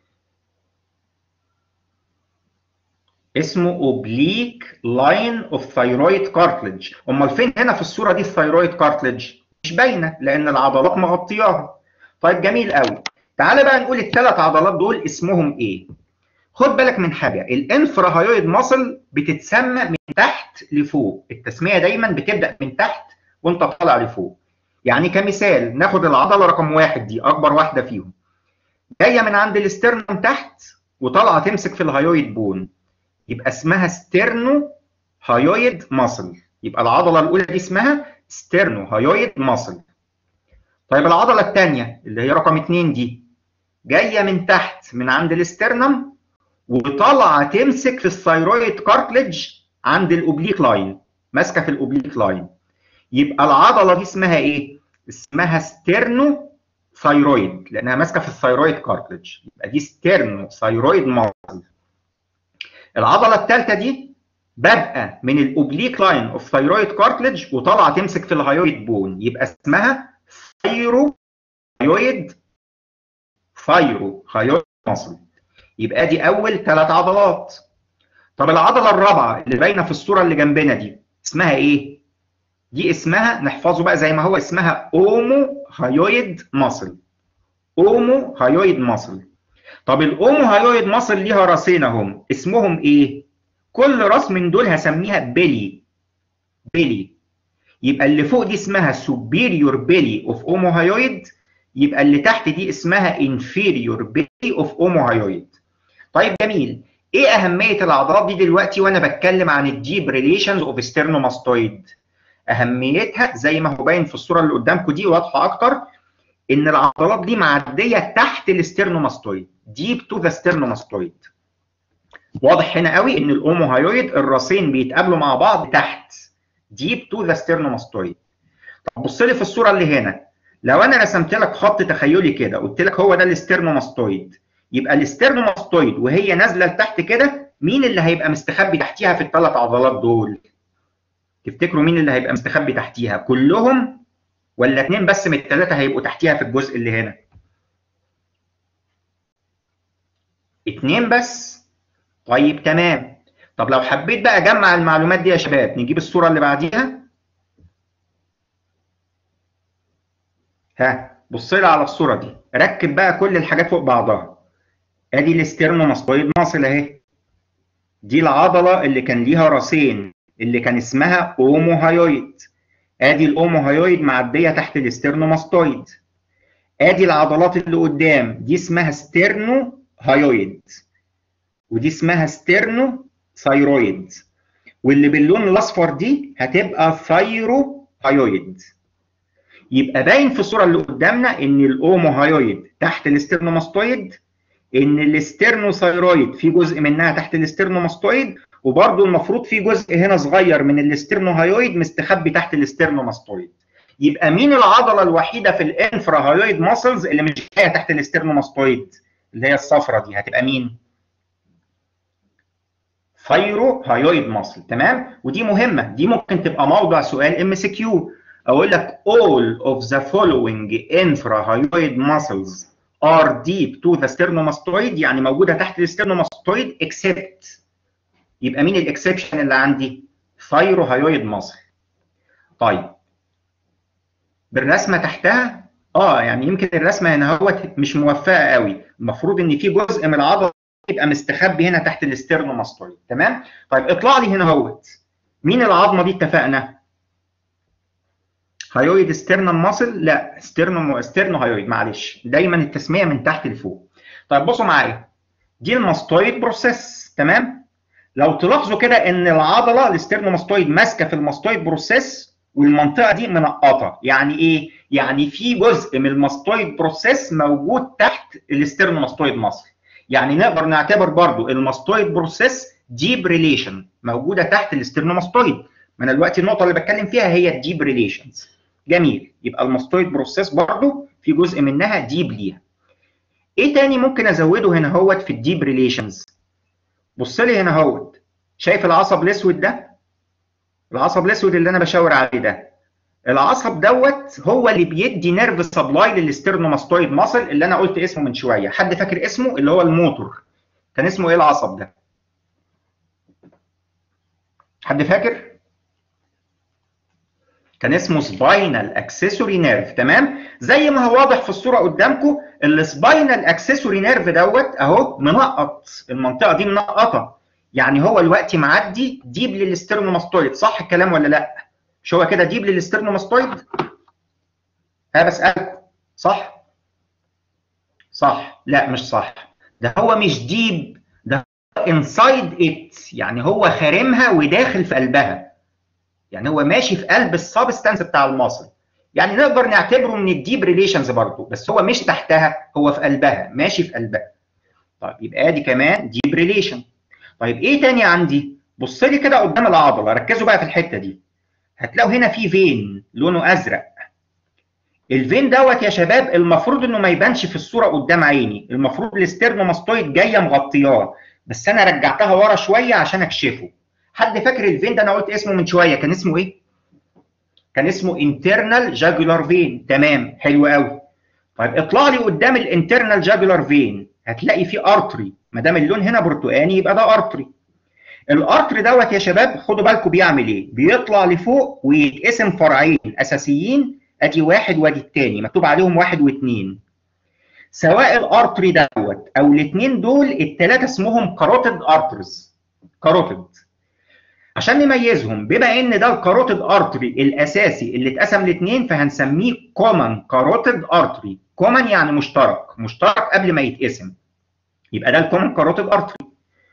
اسمه اوبليك لاين اوف ثايرويد كارتلج. امال فين هنا في الصوره دي الثايرويد كارتلج؟ مش باينه لان العضلات مغطياها. طيب جميل قوي. تعالى بقى نقول الثلاث عضلات دول اسمهم ايه. خد بالك من حاجه، الانفرا هايويد ماسل بتتسمى من تحت لفوق، التسميه دايما بتبدا من تحت وانت طالع لفوق. يعني كمثال ناخد العضله رقم واحد دي اكبر واحده فيهم، جايه من عند الاسترنم تحت وطالعه تمسك في الهايويد بون، يبقى اسمها ستيرنو هايويد ماسل. يبقى العضله الاولى دي اسمها ستيرنو هايويد ماسل. طيب العضله الثانيه اللي هي رقم اتنين دي جايه من تحت من عند الاسترنم وطالعه تمسك في الثايرويد كارتلج عند الاوبليك لاين، ماسكه في الاوبليك لاين، يبقى العضله دي اسمها ايه؟ اسمها ستيرنو ثايرويد لانها ماسكه في الثايرويد كارتلج، يبقى دي ستيرنو ثايرويد ماسل. العضله الثالثه دي بادئه من الاوبليك لاين اوف ثايرويد كارتلج وطالعه تمسك في الهايويد بون، يبقى اسمها ثايرو هايويد ثايرو هايويد ماسل. يبقى دي اول ثلاث عضلات. طب العضله الرابعه اللي باينه في الصوره اللي جنبنا دي اسمها ايه؟ دي اسمها نحفظه بقى زي ما هو، اسمها اومو هايويد ماسل. اومو هايويد ماسل. طب الاومو هايويد ماسل ليها راسين اهم، اسمهم ايه؟ كل راس من دول هسميها بيلي. بيلي. يبقى اللي فوق دي اسمها superior belly of omohyoid، يبقى اللي تحت دي اسمها inferior belly of omohyoid. طيب جميل. ايه اهميه العضلات دي دلوقتي وانا بتكلم عن الديب ريليشنز اوف ستيرنوماستويد؟ اهميتها زي ما هو باين في الصوره اللي قدامكم دي واضحه اكتر، ان العضلات دي معديه تحت الاسترنوماستويد، ديب تو ذا ستيرنوماستويد. واضح هنا قوي ان الاوموهايويد الراسين بيتقابلوا مع بعض تحت، ديب تو ذا ستيرنوماستويد. طب بص لي في الصوره اللي هنا، لو انا رسمت لك خط تخيلي كده قلت لك هو ده الاسترنوماستويد، يبقى الاسترنوماستويد وهي نازله لتحت كده مين اللي هيبقى مستخبي تحتيها في الثلاث عضلات دول؟ تفتكروا مين اللي هيبقى مستخبي تحتيها؟ كلهم ولا اتنين بس من الثلاثه هيبقوا تحتيها في الجزء اللي هنا؟ اتنين بس؟ طيب تمام. طب لو حبيت بقى اجمع المعلومات دي يا شباب نجيب الصوره اللي بعديها. ها بص لي على الصوره دي، ركب بقى كل الحاجات فوق بعضها. ادي الاسترنوماستويد ماسل اهي، دي العضله اللي كان ليها راسين اللي كان اسمها اوموهايويد. ادي الاوموهايويد معديه تحت الاسترنوماستويد. ادي العضلات اللي قدام دي اسمها ستيرنو هايويد ودي اسمها ستيرنو ثايرويد، واللي باللون الاصفر دي هتبقى ثايرو هايويد. يبقى باين في الصوره اللي قدامنا ان الاوموهايويد تحت الاسترنوماستويد، ان الاسترنوثايرويد في جزء منها تحت الاسترنوماستويد، وبرده المفروض في جزء هنا صغير من الاسترنوهايويد مستخبي تحت الاسترنوماستويد. يبقى مين العضله الوحيده في الانفرا هايويد ماسلز اللي مش جايه تحت الاسترنوماستويد؟ اللي هي الصفرة دي هتبقى مين؟ ثايرو هايويد ماسل. تمام؟ ودي مهمه، دي ممكن تبقى موضوع سؤال ام سي كيو. اقول لك all of the following infrahyoid muscles are deep to the sternomastoid، يعني موجوده تحت الاسترنوماستويد except. يبقى مين الاكسبشن اللي عندي؟ ثايروهايويد ماسل. طيب بالرسمه تحتها اه يعني يمكن الرسمه هنا اهوت مش موفقه قوي، المفروض ان في جزء من العضله يبقى مستخبي هنا تحت الاسترنوماستويد. تمام؟ طيب اطلع لي هنا اهوت مين العظمه دي؟ اتفقنا هايويد ستيرنم ماسل، لا ستيرنو ستيرنو هايويد، معلش دايما التسميه من تحت لفوق. طيب بصوا معايا دي الماستويد بروسيس. تمام؟ لو تلاحظوا كده ان العضله الاسترنوماستويد ماسكه في الماستويد بروسيس والمنطقه دي منقطه، يعني ايه؟ يعني في جزء من الماستويد بروسيس موجود تحت الاسترنوماستويد ماسل. يعني نقدر نعتبر برضو الماستويد بروسيس ديب ريليشن موجوده تحت الاسترنوماستويد. ما انا دلوقتي النقطه اللي بتكلم فيها هي الديب ريليشنز. جميل، يبقى الماستويد بروسيس برضو في جزء منها ديب ليها. ايه تاني ممكن ازوده هنا اهوت في الديب ريليشنز؟ بص لي هنا اهوت، شايف العصب الاسود ده؟ العصب الاسود اللي انا بشاور عليه ده العصب دوت هو اللي بيدي نيرف سبلاي للاسترنوماستويد ماسل اللي انا قلت اسمه من شويه. حد فاكر اسمه؟ اللي هو الموتور. كان اسمه ايه العصب ده؟ حد فاكر؟ كان اسمه سباينال اكسسوري نيرف. تمام؟ زي ما هو واضح في الصوره قدامكم، السباينال اكسسوري نيرف دوت اهو منقط، المنطقه دي منقطه، يعني هو دلوقتي معدي ديب للاسترنوماستويد. صح الكلام ولا لا؟ مش هو كده ديب للاسترنوماستويد؟ ها بسألكم، صح؟ صح؟ لا مش صح، ده هو مش ديب، ده انسايد ات، يعني هو خارمها وداخل في قلبها، يعني هو ماشي في قلب السبستانس بتاع المصل، يعني نقدر نعتبره من الديب ريليشنز برضه، بس هو مش تحتها، هو في قلبها، ماشي في قلبها. طيب يبقى ادي كمان ديب ريليشن. طيب ايه تاني عندي؟ بص لي كده قدام العضله، ركزوا بقى في الحته دي، هتلاقوا هنا في فين لونه ازرق. الفين دوت يا شباب المفروض انه ما يبانش في الصوره قدام عيني، المفروض الاسترنوماستويد جايه مغطياه، بس انا رجعتها ورا شويه عشان اكشفه. حد فاكر الفين ده انا قلت اسمه من شويه كان اسمه ايه؟ كان اسمه انترنال جاجولار فين. تمام، حلو قوي. طيب اطلع لي قدام الانترنال جاجولار فين، هتلاقي فيه ارتري، ما دام اللون هنا برتقاني يبقى ده ارتري. الارتري دوت يا شباب خدوا بالكم بيعمل ايه؟ بيطلع لفوق ويتقسم فرعين اساسيين، ادي واحد وادي الثاني، مكتوب عليهم واحد واثنين. سواء الارتري دوت او الاثنين دول، الثلاثه اسمهم كاروتيد ارترز. كاروتيد. عشان نميزهم، بما ان ده الكاروتيد ارتري الاساسي اللي اتقسم لاثنين، فهنسميه كومن كاروتيد ارتري. كومن يعني مشترك، مشترك قبل ما يتقسم، يبقى ده الكومن كاروتيد ارتري.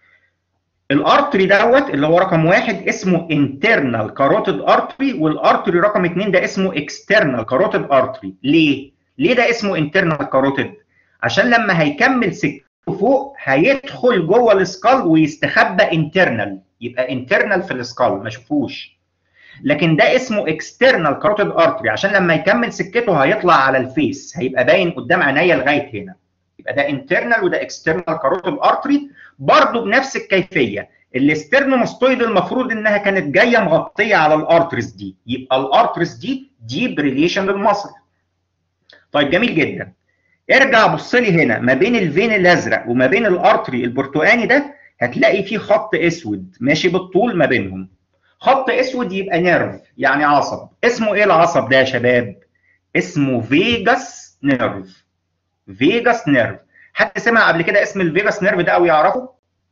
الارتري دوت اللي هو رقم واحد اسمه انترنال كاروتيد ارتري، والارتري رقم اثنين ده اسمه اكسترنال كاروتيد ارتري. ليه؟ ليه ده اسمه انترنال كاروتيد؟ عشان لما هيكمل سكته فوق هيدخل جوه السكال ويستخبى انترنال، يبقى انترنال في السكال ما شوفوش. لكن ده اسمه اكسترنال كاروتيد ارتري عشان لما يكمل سكته هيطلع على الفيس، هيبقى باين قدام عينيا لغايه هنا. يبقى ده انترنال وده اكسترنال كاروتيد ارتري، برضه بنفس الكيفيه. الاسترنوماستويد المفروض انها كانت جايه مغطيه على الارتريز دي، يبقى الارتريز دي ديب ريليشن للمصل. طيب جميل جدا. ارجع بص لي هنا ما بين الفين الازرق وما بين الارتري البرتقاني ده، هتلاقي فيه خط اسود ماشي بالطول ما بينهم. خط اسود يبقى نيرف، يعني عصب. اسمه ايه العصب ده يا شباب؟ اسمه فيجاس نيرف. فيجاس نيرف. حد سمع قبل كده اسم الفيجاس نيرف ده او يعرفه؟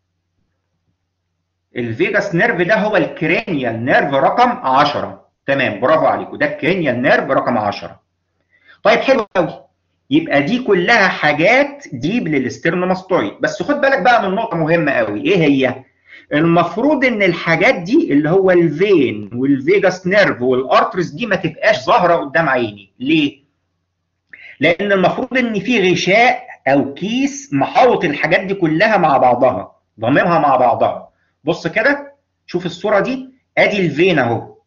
الفيجاس نيرف ده هو الكرينيال نيرف رقم عشرة. تمام، برافو عليكم، ده الكرينيال نيرف رقم عشرة. طيب حلو قوي. يبقى دي كلها حاجات ديب للاسترنوماستويد، بس خد بالك بقى من نقطه مهمه قوي. ايه هي؟ المفروض ان الحاجات دي اللي هو الفين والفيجاس نيرف والارترز دي ما تبقاش ظاهره قدام عيني. ليه؟ لان المفروض ان في غشاء او كيس محاوط الحاجات دي كلها مع بعضها، ضاممها مع بعضها. بص كده، شوف الصوره دي، ادي الفين اهو،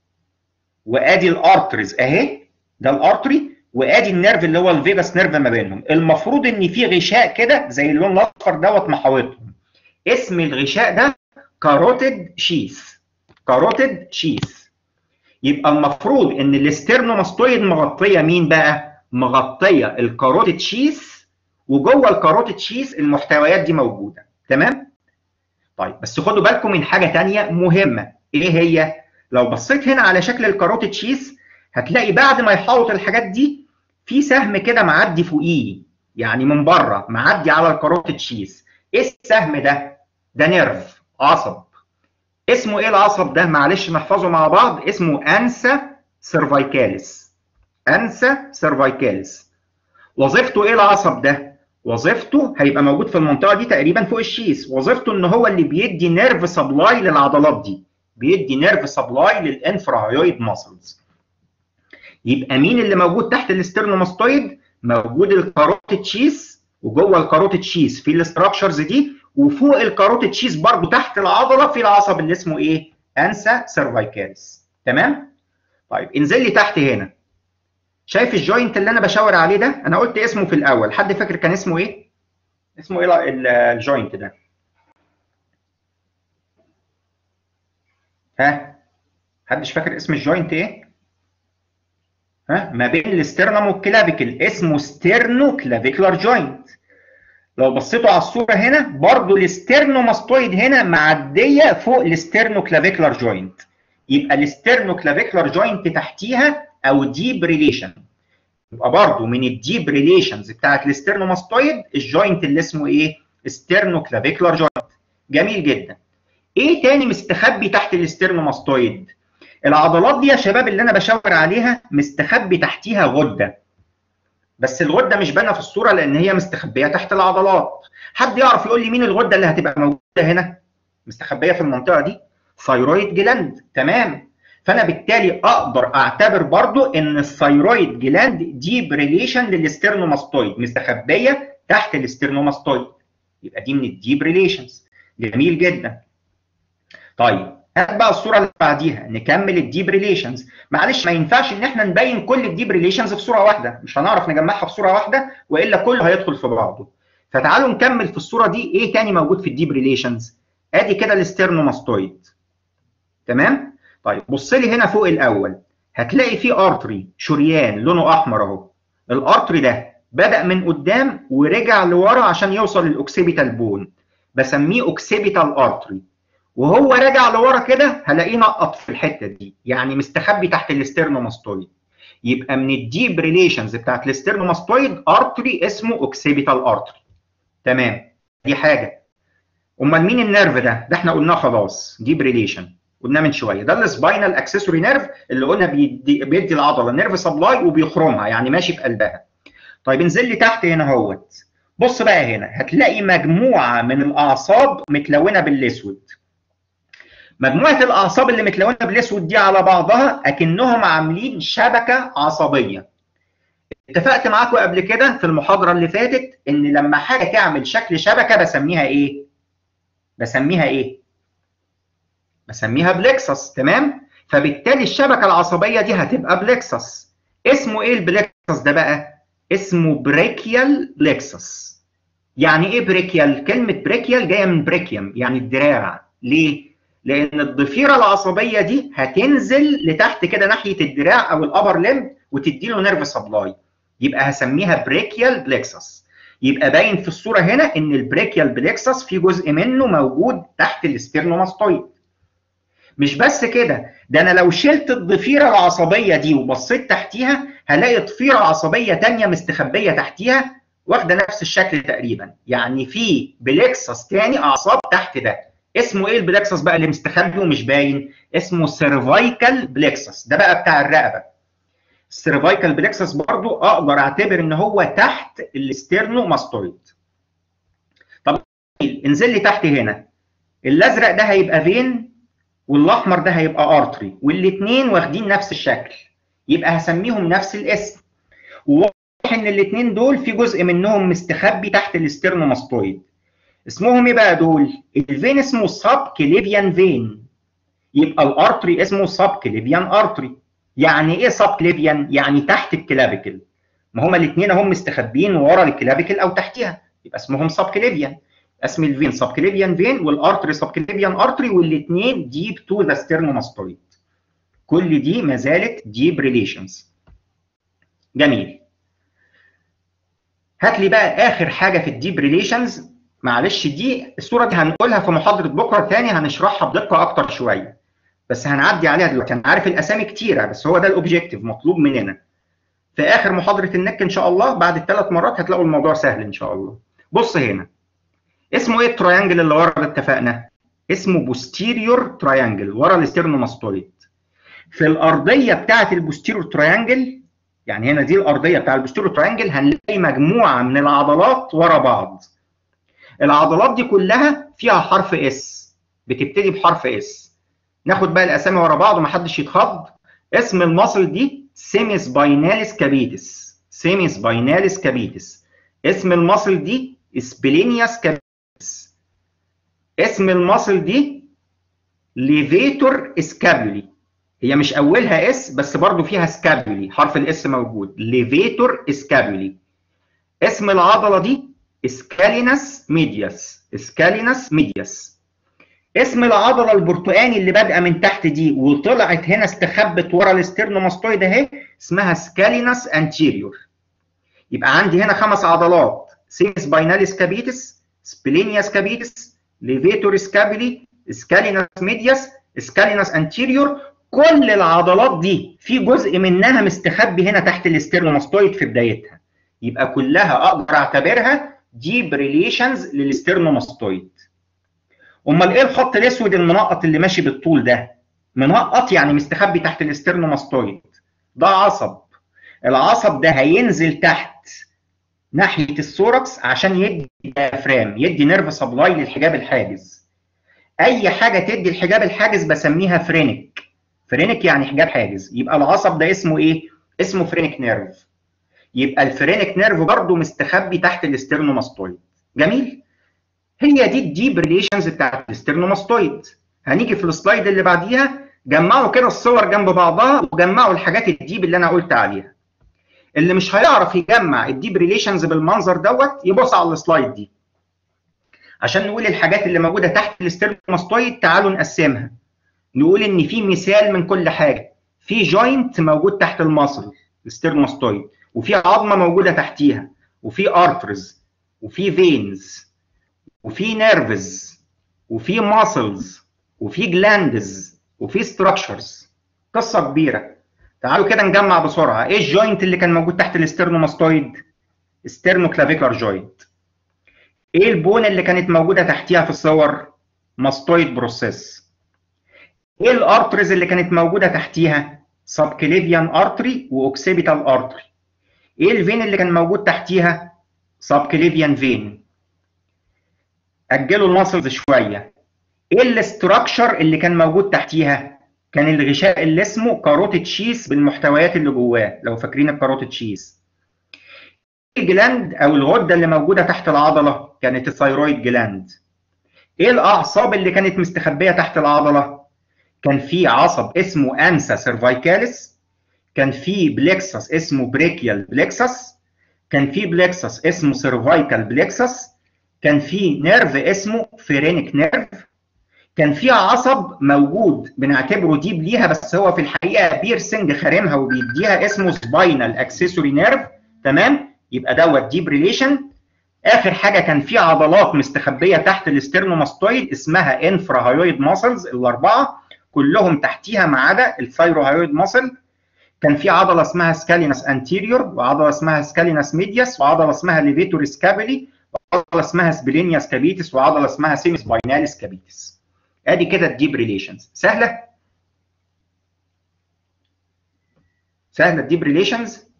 وادي الارترز اهي، ده الارتري، وادي النيرف اللي هو الفيجاس نيرف ما بينهم. المفروض ان في غشاء كده زي اللون الاصفر دوت محاوطهم. اسم الغشاء ده كاروتيد شيث. كاروتيد شيث. يبقى المفروض ان الاسترنوماستويد مغطيه مين بقى؟ مغطيه الكاروتيد شيث، وجوه الكاروتيد شيث المحتويات دي موجوده. تمام؟ طيب بس خدوا بالكم من حاجه ثانيه مهمه. ايه هي؟ لو بصيت هنا على شكل الكاروتيد شيث، هتلاقي بعد ما يحاوط الحاجات دي في سهم كده معدي فوقيه، يعني من بره معدي على الكاروتيد شيث. ايه السهم ده؟ ده نيرف، عصب. اسمه ايه العصب ده؟ معلش نحفظه مع بعض، اسمه انسا سيرفايكاليس. انسا سيرفايكاليس. وظيفته ايه العصب ده؟ وظيفته هيبقى موجود في المنطقه دي تقريبا فوق الشيث. وظيفته ان هو اللي بيدي نيرف سبلاي للعضلات دي، بيدي نيرف سبلاي للانفراهيويد ماسلز. يبقى مين اللي موجود تحت الاسترنوماستويد؟ موجود الكاروتيد شيث، وجوه الكاروتيد شيث في الاستراكشرز دي، وفوق الكاروتيد شيث برضو تحت العضله في العصب اللي اسمه ايه؟ انسا سيرفايكاليس. تمام؟ طيب انزل لي تحت هنا. شايف الجوينت اللي انا بشاور عليه ده؟ انا قلت اسمه في الاول، حد فاكر كان اسمه ايه؟ اسمه ايه الجوينت ده؟ ها؟ حدش فاكر اسم الجوينت ايه؟ ها ما بين الاسترنم والكلافيكل، اسمه ستيرنو كلافيكولار جوينت. لو بصيتوا على الصوره هنا برضو الاسترنوماستويد هنا معديه فوق الاسترنو كلافيكولار جوينت، يبقى الاسترنو كلافيكولار جوينت تحتيها او ديب ريليشن، يبقى برضو من الديب ريليشنز بتاعت الاسترنوماستويد الجوينت اللي اسمه ايه؟ ستيرنو كلافيكولار جوينت. جميل جدا. ايه تاني مستخبي تحت الاسترنوماستويد؟ العضلات دي يا شباب اللي انا بشاور عليها مستخبي تحتيها غده، بس الغده مش باينه في الصوره لان هي مستخبيه تحت العضلات. حد يعرف يقول لي مين الغده اللي هتبقى موجوده هنا مستخبيه في المنطقه دي؟ ثايرويد جلاند. تمام. فانا بالتالي اقدر اعتبر برضو ان الثايرويد جلاند دي بريليشن للاسترنوماستويد، مستخبيه تحت الاسترنوماستويد، يبقى دي من الديب ريليشنز. جميل جدا. طيب هات بقى الصوره اللي بعديها نكمل الديب ريليشنز. معلش ما ينفعش ان احنا نبين كل الديب ريليشنز في صوره واحده، مش هنعرف نجمعها في صوره واحده والا كله هيدخل في بعضه. فتعالوا نكمل في الصوره دي ايه تاني موجود في الديب ريليشنز. ادي كده الاسترنوماستويد. تمام؟ طيب بص لي هنا فوق الاول، هتلاقي فيه ارتري شريان لونه احمر اهو. الارتري ده بدأ من قدام ورجع لورا عشان يوصل للاوكسيبيتال بون، بسميه اوكسيبيتال ارتري. وهو راجع لورا كده هلاقيه نقط في الحته دي، يعني مستخبي تحت الاسترنوماستويد. يبقى من الديب ريليشنز بتاعت الاسترنوماستويد ارتري اسمه اوكسيبيتال ارتري. تمام، دي حاجه. امال مين النيرف ده؟ ده احنا قلناه خلاص، ديب ريليشن قلناه من شويه، ده السباينال اكسسوري نيرف اللي قلنا بيدي, بيدي العضله نيرف سبلاي وبيخرمها، يعني ماشي في قلبها. طيب انزل لي تحت هنا اهوت، بص بقى هنا هتلاقي مجموعه من الاعصاب متلونه بالاسود. مجموعه الاعصاب اللي متلونه بالاسود دي على بعضها اكنهم عاملين شبكه عصبيه. اتفقت معاكم قبل كده في المحاضره اللي فاتت ان لما حاجه تعمل شكل شبكه بسميها ايه؟ بسميها ايه؟ بسميها بلكسس. تمام؟ فبالتالي الشبكه العصبيه دي هتبقى بلكسس. اسمه ايه البلكسس ده بقى؟ اسمه بريكيال بلكسس. يعني ايه بريكيال؟ كلمه بريكيال جايه من بريكيوم يعني الدراع. ليه؟ لان الضفيره العصبيه دي هتنزل لتحت كده ناحيه الدراع او الابر ليمب وتدي له نيرف سبلاي، يبقى هسميها بريكيال بلكسس. يبقى باين في الصوره هنا ان البريكيال بلكسس في جزء منه موجود تحت الاسترنوماستويد. مش بس كده، ده انا لو شلت الضفيره العصبيه دي وبصيت تحتيها هلاقي ضفيره عصبيه ثانيه مستخبيه تحتيها واخده نفس الشكل تقريبا، يعني في بلكسس ثاني اعصاب تحت ده. اسمه ايه البلكسس بقى اللي مستخبي ومش باين؟ اسمه سيرفايكال بلكسس، ده بقى بتاع الرقبه. السيرفايكال بلكسس برضو اقدر اعتبر ان هو تحت الاسترنوماستويد. طب انزل لي تحت هنا، الازرق ده هيبقى فين والاحمر ده هيبقى ارتري، والاثنين واخدين نفس الشكل، يبقى هسميهم نفس الاسم. وواضح ان الاثنين دول في جزء منهم مستخبي تحت الاسترنوماستويد. اسمهم ايه بقى دول؟ الفين اسمه سب كليفيان فين، يبقى الارتري اسمه سب كليفيان ارتري. يعني ايه سب كليفيان؟ يعني تحت الكلافيكل. ما هما الاثنين اهم مستخبيين ورا الكلافيكل او تحتها، يبقى اسمهم سب كليفيان. اسم الفين سب كليفيان فين والارتري سب كليفيان ارتري، والاثنين ديب تو ذا ستيرنوماستويد. كل دي ما زالت ديب ريليشنز. جميل. هات لي بقى اخر حاجه في الديب ريليشنز. معلش دي الصوره دي هنقولها في محاضره بكره تاني، هنشرحها بدقه اكتر شويه، بس هنعدي عليها دلوقتي. انا عارف الاسامي كتيره بس هو ده الاوبجيكتيف مطلوب مننا. في اخر محاضره النك ان شاء الله بعد الثلاث مرات هتلاقوا الموضوع سهل ان شاء الله. بص هنا اسمه ايه التراينجل اللي ورا ده؟ اتفقنا اسمه بوستيريور تراينجل ورا الاسترنوماستويد. في الارضيه بتاعه البوستيريور تراينجل، يعني هنا دي الارضيه بتاع البوستيريور تراينجل، هنلاقي مجموعه من العضلات ورا بعض. العضلات دي كلها فيها حرف اس، بتبتدي بحرف اس. ناخد بقى الاسامي ورا بعض ومحدش يتخض. اسم المصل دي سيميس بايناليس كابيتس، سيميس بايناليس كابيتس. اسم المصل دي سبلينياس كابيتس. اسم المصل دي ليفيتور اسكابولي. هي مش اولها اس بس برضو فيها سكابولي، حرف الاس موجود، ليفيتور اسكابولي. اسم العضله دي اسكالينس ميدياس، اسكالينس ميدياس. اسم العضله البرتقاني اللي بادئه من تحت دي وطلعت هنا استخبت ورا الاسترنوماستويد اهي اسمها سكالينس انتيريور. يبقى عندي هنا خمس عضلات: سيمسبايناليس كابيتس، سبلينياس كابيتس، ليفيتور سكابيلي، سكالينس ميدياس، سكالينس انتيريور. كل العضلات دي في جزء منها مستخبي هنا تحت الاسترنوماستويد في بدايتها. يبقى كلها اقدر اعتبرها ديب ريليشنز للاسترنوماستويد. امال ايه الخط الاسود المنقط اللي ماشي بالطول ده؟ منقط يعني مستخبي تحت الاسترنوماستويد. ده عصب. العصب ده هينزل تحت ناحيه الثوركس عشان يدي ديافرام، يدي نيرف سبلاي للحجاب الحاجز. اي حاجه تدي الحجاب الحاجز بسميها فرينك. فرينك يعني حجاب حاجز. يبقى العصب ده اسمه ايه؟ اسمه فرينك نيرف. يبقى الفرينك نيرف برضه مستخبي تحت الاسترنوماستويد. جميل؟ هي دي الديب ريليشنز بتاعت الاسترنوماستويد. هنيجي في السلايد اللي بعديها جمعوا كده الصور جنب بعضها وجمعوا الحاجات الديب اللي انا قلت عليها. اللي مش هيعرف يجمع الديب ريليشنز بالمنظر دوت يبص على السلايد دي. عشان نقول الحاجات اللي موجوده تحت الاسترنوماستويد تعالوا نقسمها. نقول ان في مثال من كل حاجه. في جوينت موجود تحت المصل الاسترنوماستويد، وفي عظمه موجوده تحتيها، وفي ارترز، وفي فينز، وفي نيرفز، وفي ماسلز، وفي جلاندز، وفي ستراكشرز. قصه كبيره. تعالوا كده نجمع بسرعه. ايه الجوينت اللي كان موجود تحت الاسترنوماستويد؟ ستيرنو كلافيكولار جوينت. ايه البون اللي كانت موجوده تحتيها في الصور؟ ماستويد بروسيس. ايه الارترز اللي كانت موجوده تحتيها؟ سبكليفيان ارتري واوكسيبيتال ارتري. ايه الفين اللي كان موجود تحتيها؟ سبكليفيان فين. اجلوا الماسلز شويه. ايه الاستراكشر اللي كان موجود تحتيها؟ كان الغشاء اللي اسمه كاروتيد شيس بالمحتويات اللي جواه، لو فاكرين الكاروتيد شيس. الجلاند او الغده اللي موجوده تحت العضله كانت الثايرويد جلاند. ايه الاعصاب اللي كانت مستخبيه تحت العضله؟ كان في عصب اسمه انسا سيرفايكاليس، كان في بلكسس اسمه بريكيال بلكسس، كان في بلكسس اسمه سيرفايكال بلكسس، كان في نيرف اسمه فيرينيك نيرف، كان في عصب موجود بنعتبره ديب ليها بس هو في الحقيقه بيرسنج خارمها وبيديها اسمه سباينال اكسسوري نيرف. تمام؟ يبقى دوت ديب ريليشن. اخر حاجه كان في عضلات مستخبيه تحت الاسترنوماستويد اسمها انفرا هايويد ماسلز الاربعه كلهم تحتيها ما عدا الثايرو هايويد ماسل. كان في عضله اسمها سكالينس انتيريور، وعضله اسمها سكالينس ميدياس، وعضله اسمها ليفيتور سكابيلي، وعضله اسمها سبلينياس كابيتس، وعضله اسمها سيمس بايناليس كابيتس. ادي كده الديب ريليشنز. سهله؟ سهله الديب ريليشنز.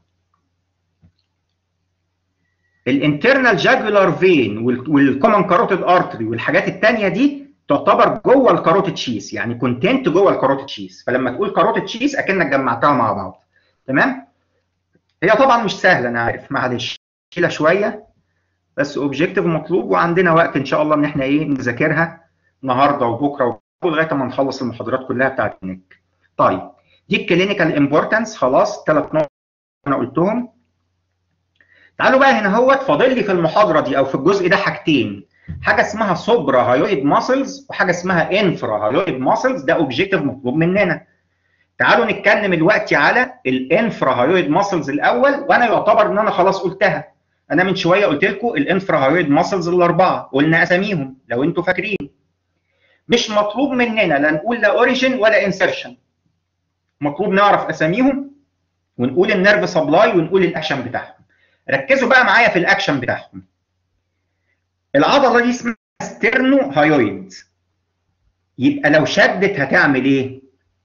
الانترنال جاجولار فين والكومن كاروتيد ارتري والحاجات الثانيه دي تعتبر جوه الكاروتيد شيس، يعني كونتنت جوه الكاروتيد شيس. فلما تقول كاروتيد شيس اكنك جمعتها مع بعض. تمام؟ هي طبعا مش سهله انا عارف، معلش تقيله شويه بس اوبجيكتيف مطلوب، وعندنا وقت ان شاء الله ان احنا ايه نذاكرها النهارده وبكره لغايه ما نخلص المحاضرات كلها بتاعت النك. طيب دي الكلينيكال امبورتنس خلاص، ثلاث نقط انا قلتهم. تعالوا بقى هنا اهوت فاضل لي في المحاضره دي او في الجزء ده حاجتين، حاجه اسمها سوبرا هايويد ماسلز وحاجه اسمها انفرا هايويد ماسلز. ده اوبجيكتيف مطلوب مننا. تعالوا نتكلم دلوقتي على الانفرا هايويد ماسلز الاول، وانا يعتبر ان انا خلاص قلتها. انا من شويه قلت لكم الانفرا هايويد ماسلز الاربعه، قلنا اساميهم لو انتوا فاكرين. مش مطلوب مننا لا نقول لا اوريجين ولا انسرشن، مطلوب نعرف اساميهم ونقول النيرف سبلاي ونقول الاكشن بتاعهم. ركزوا بقى معايا في الاكشن بتاعهم. العضله دي اسمها ستيرنو هايويد، يبقى لو شدت هتعمل ايه؟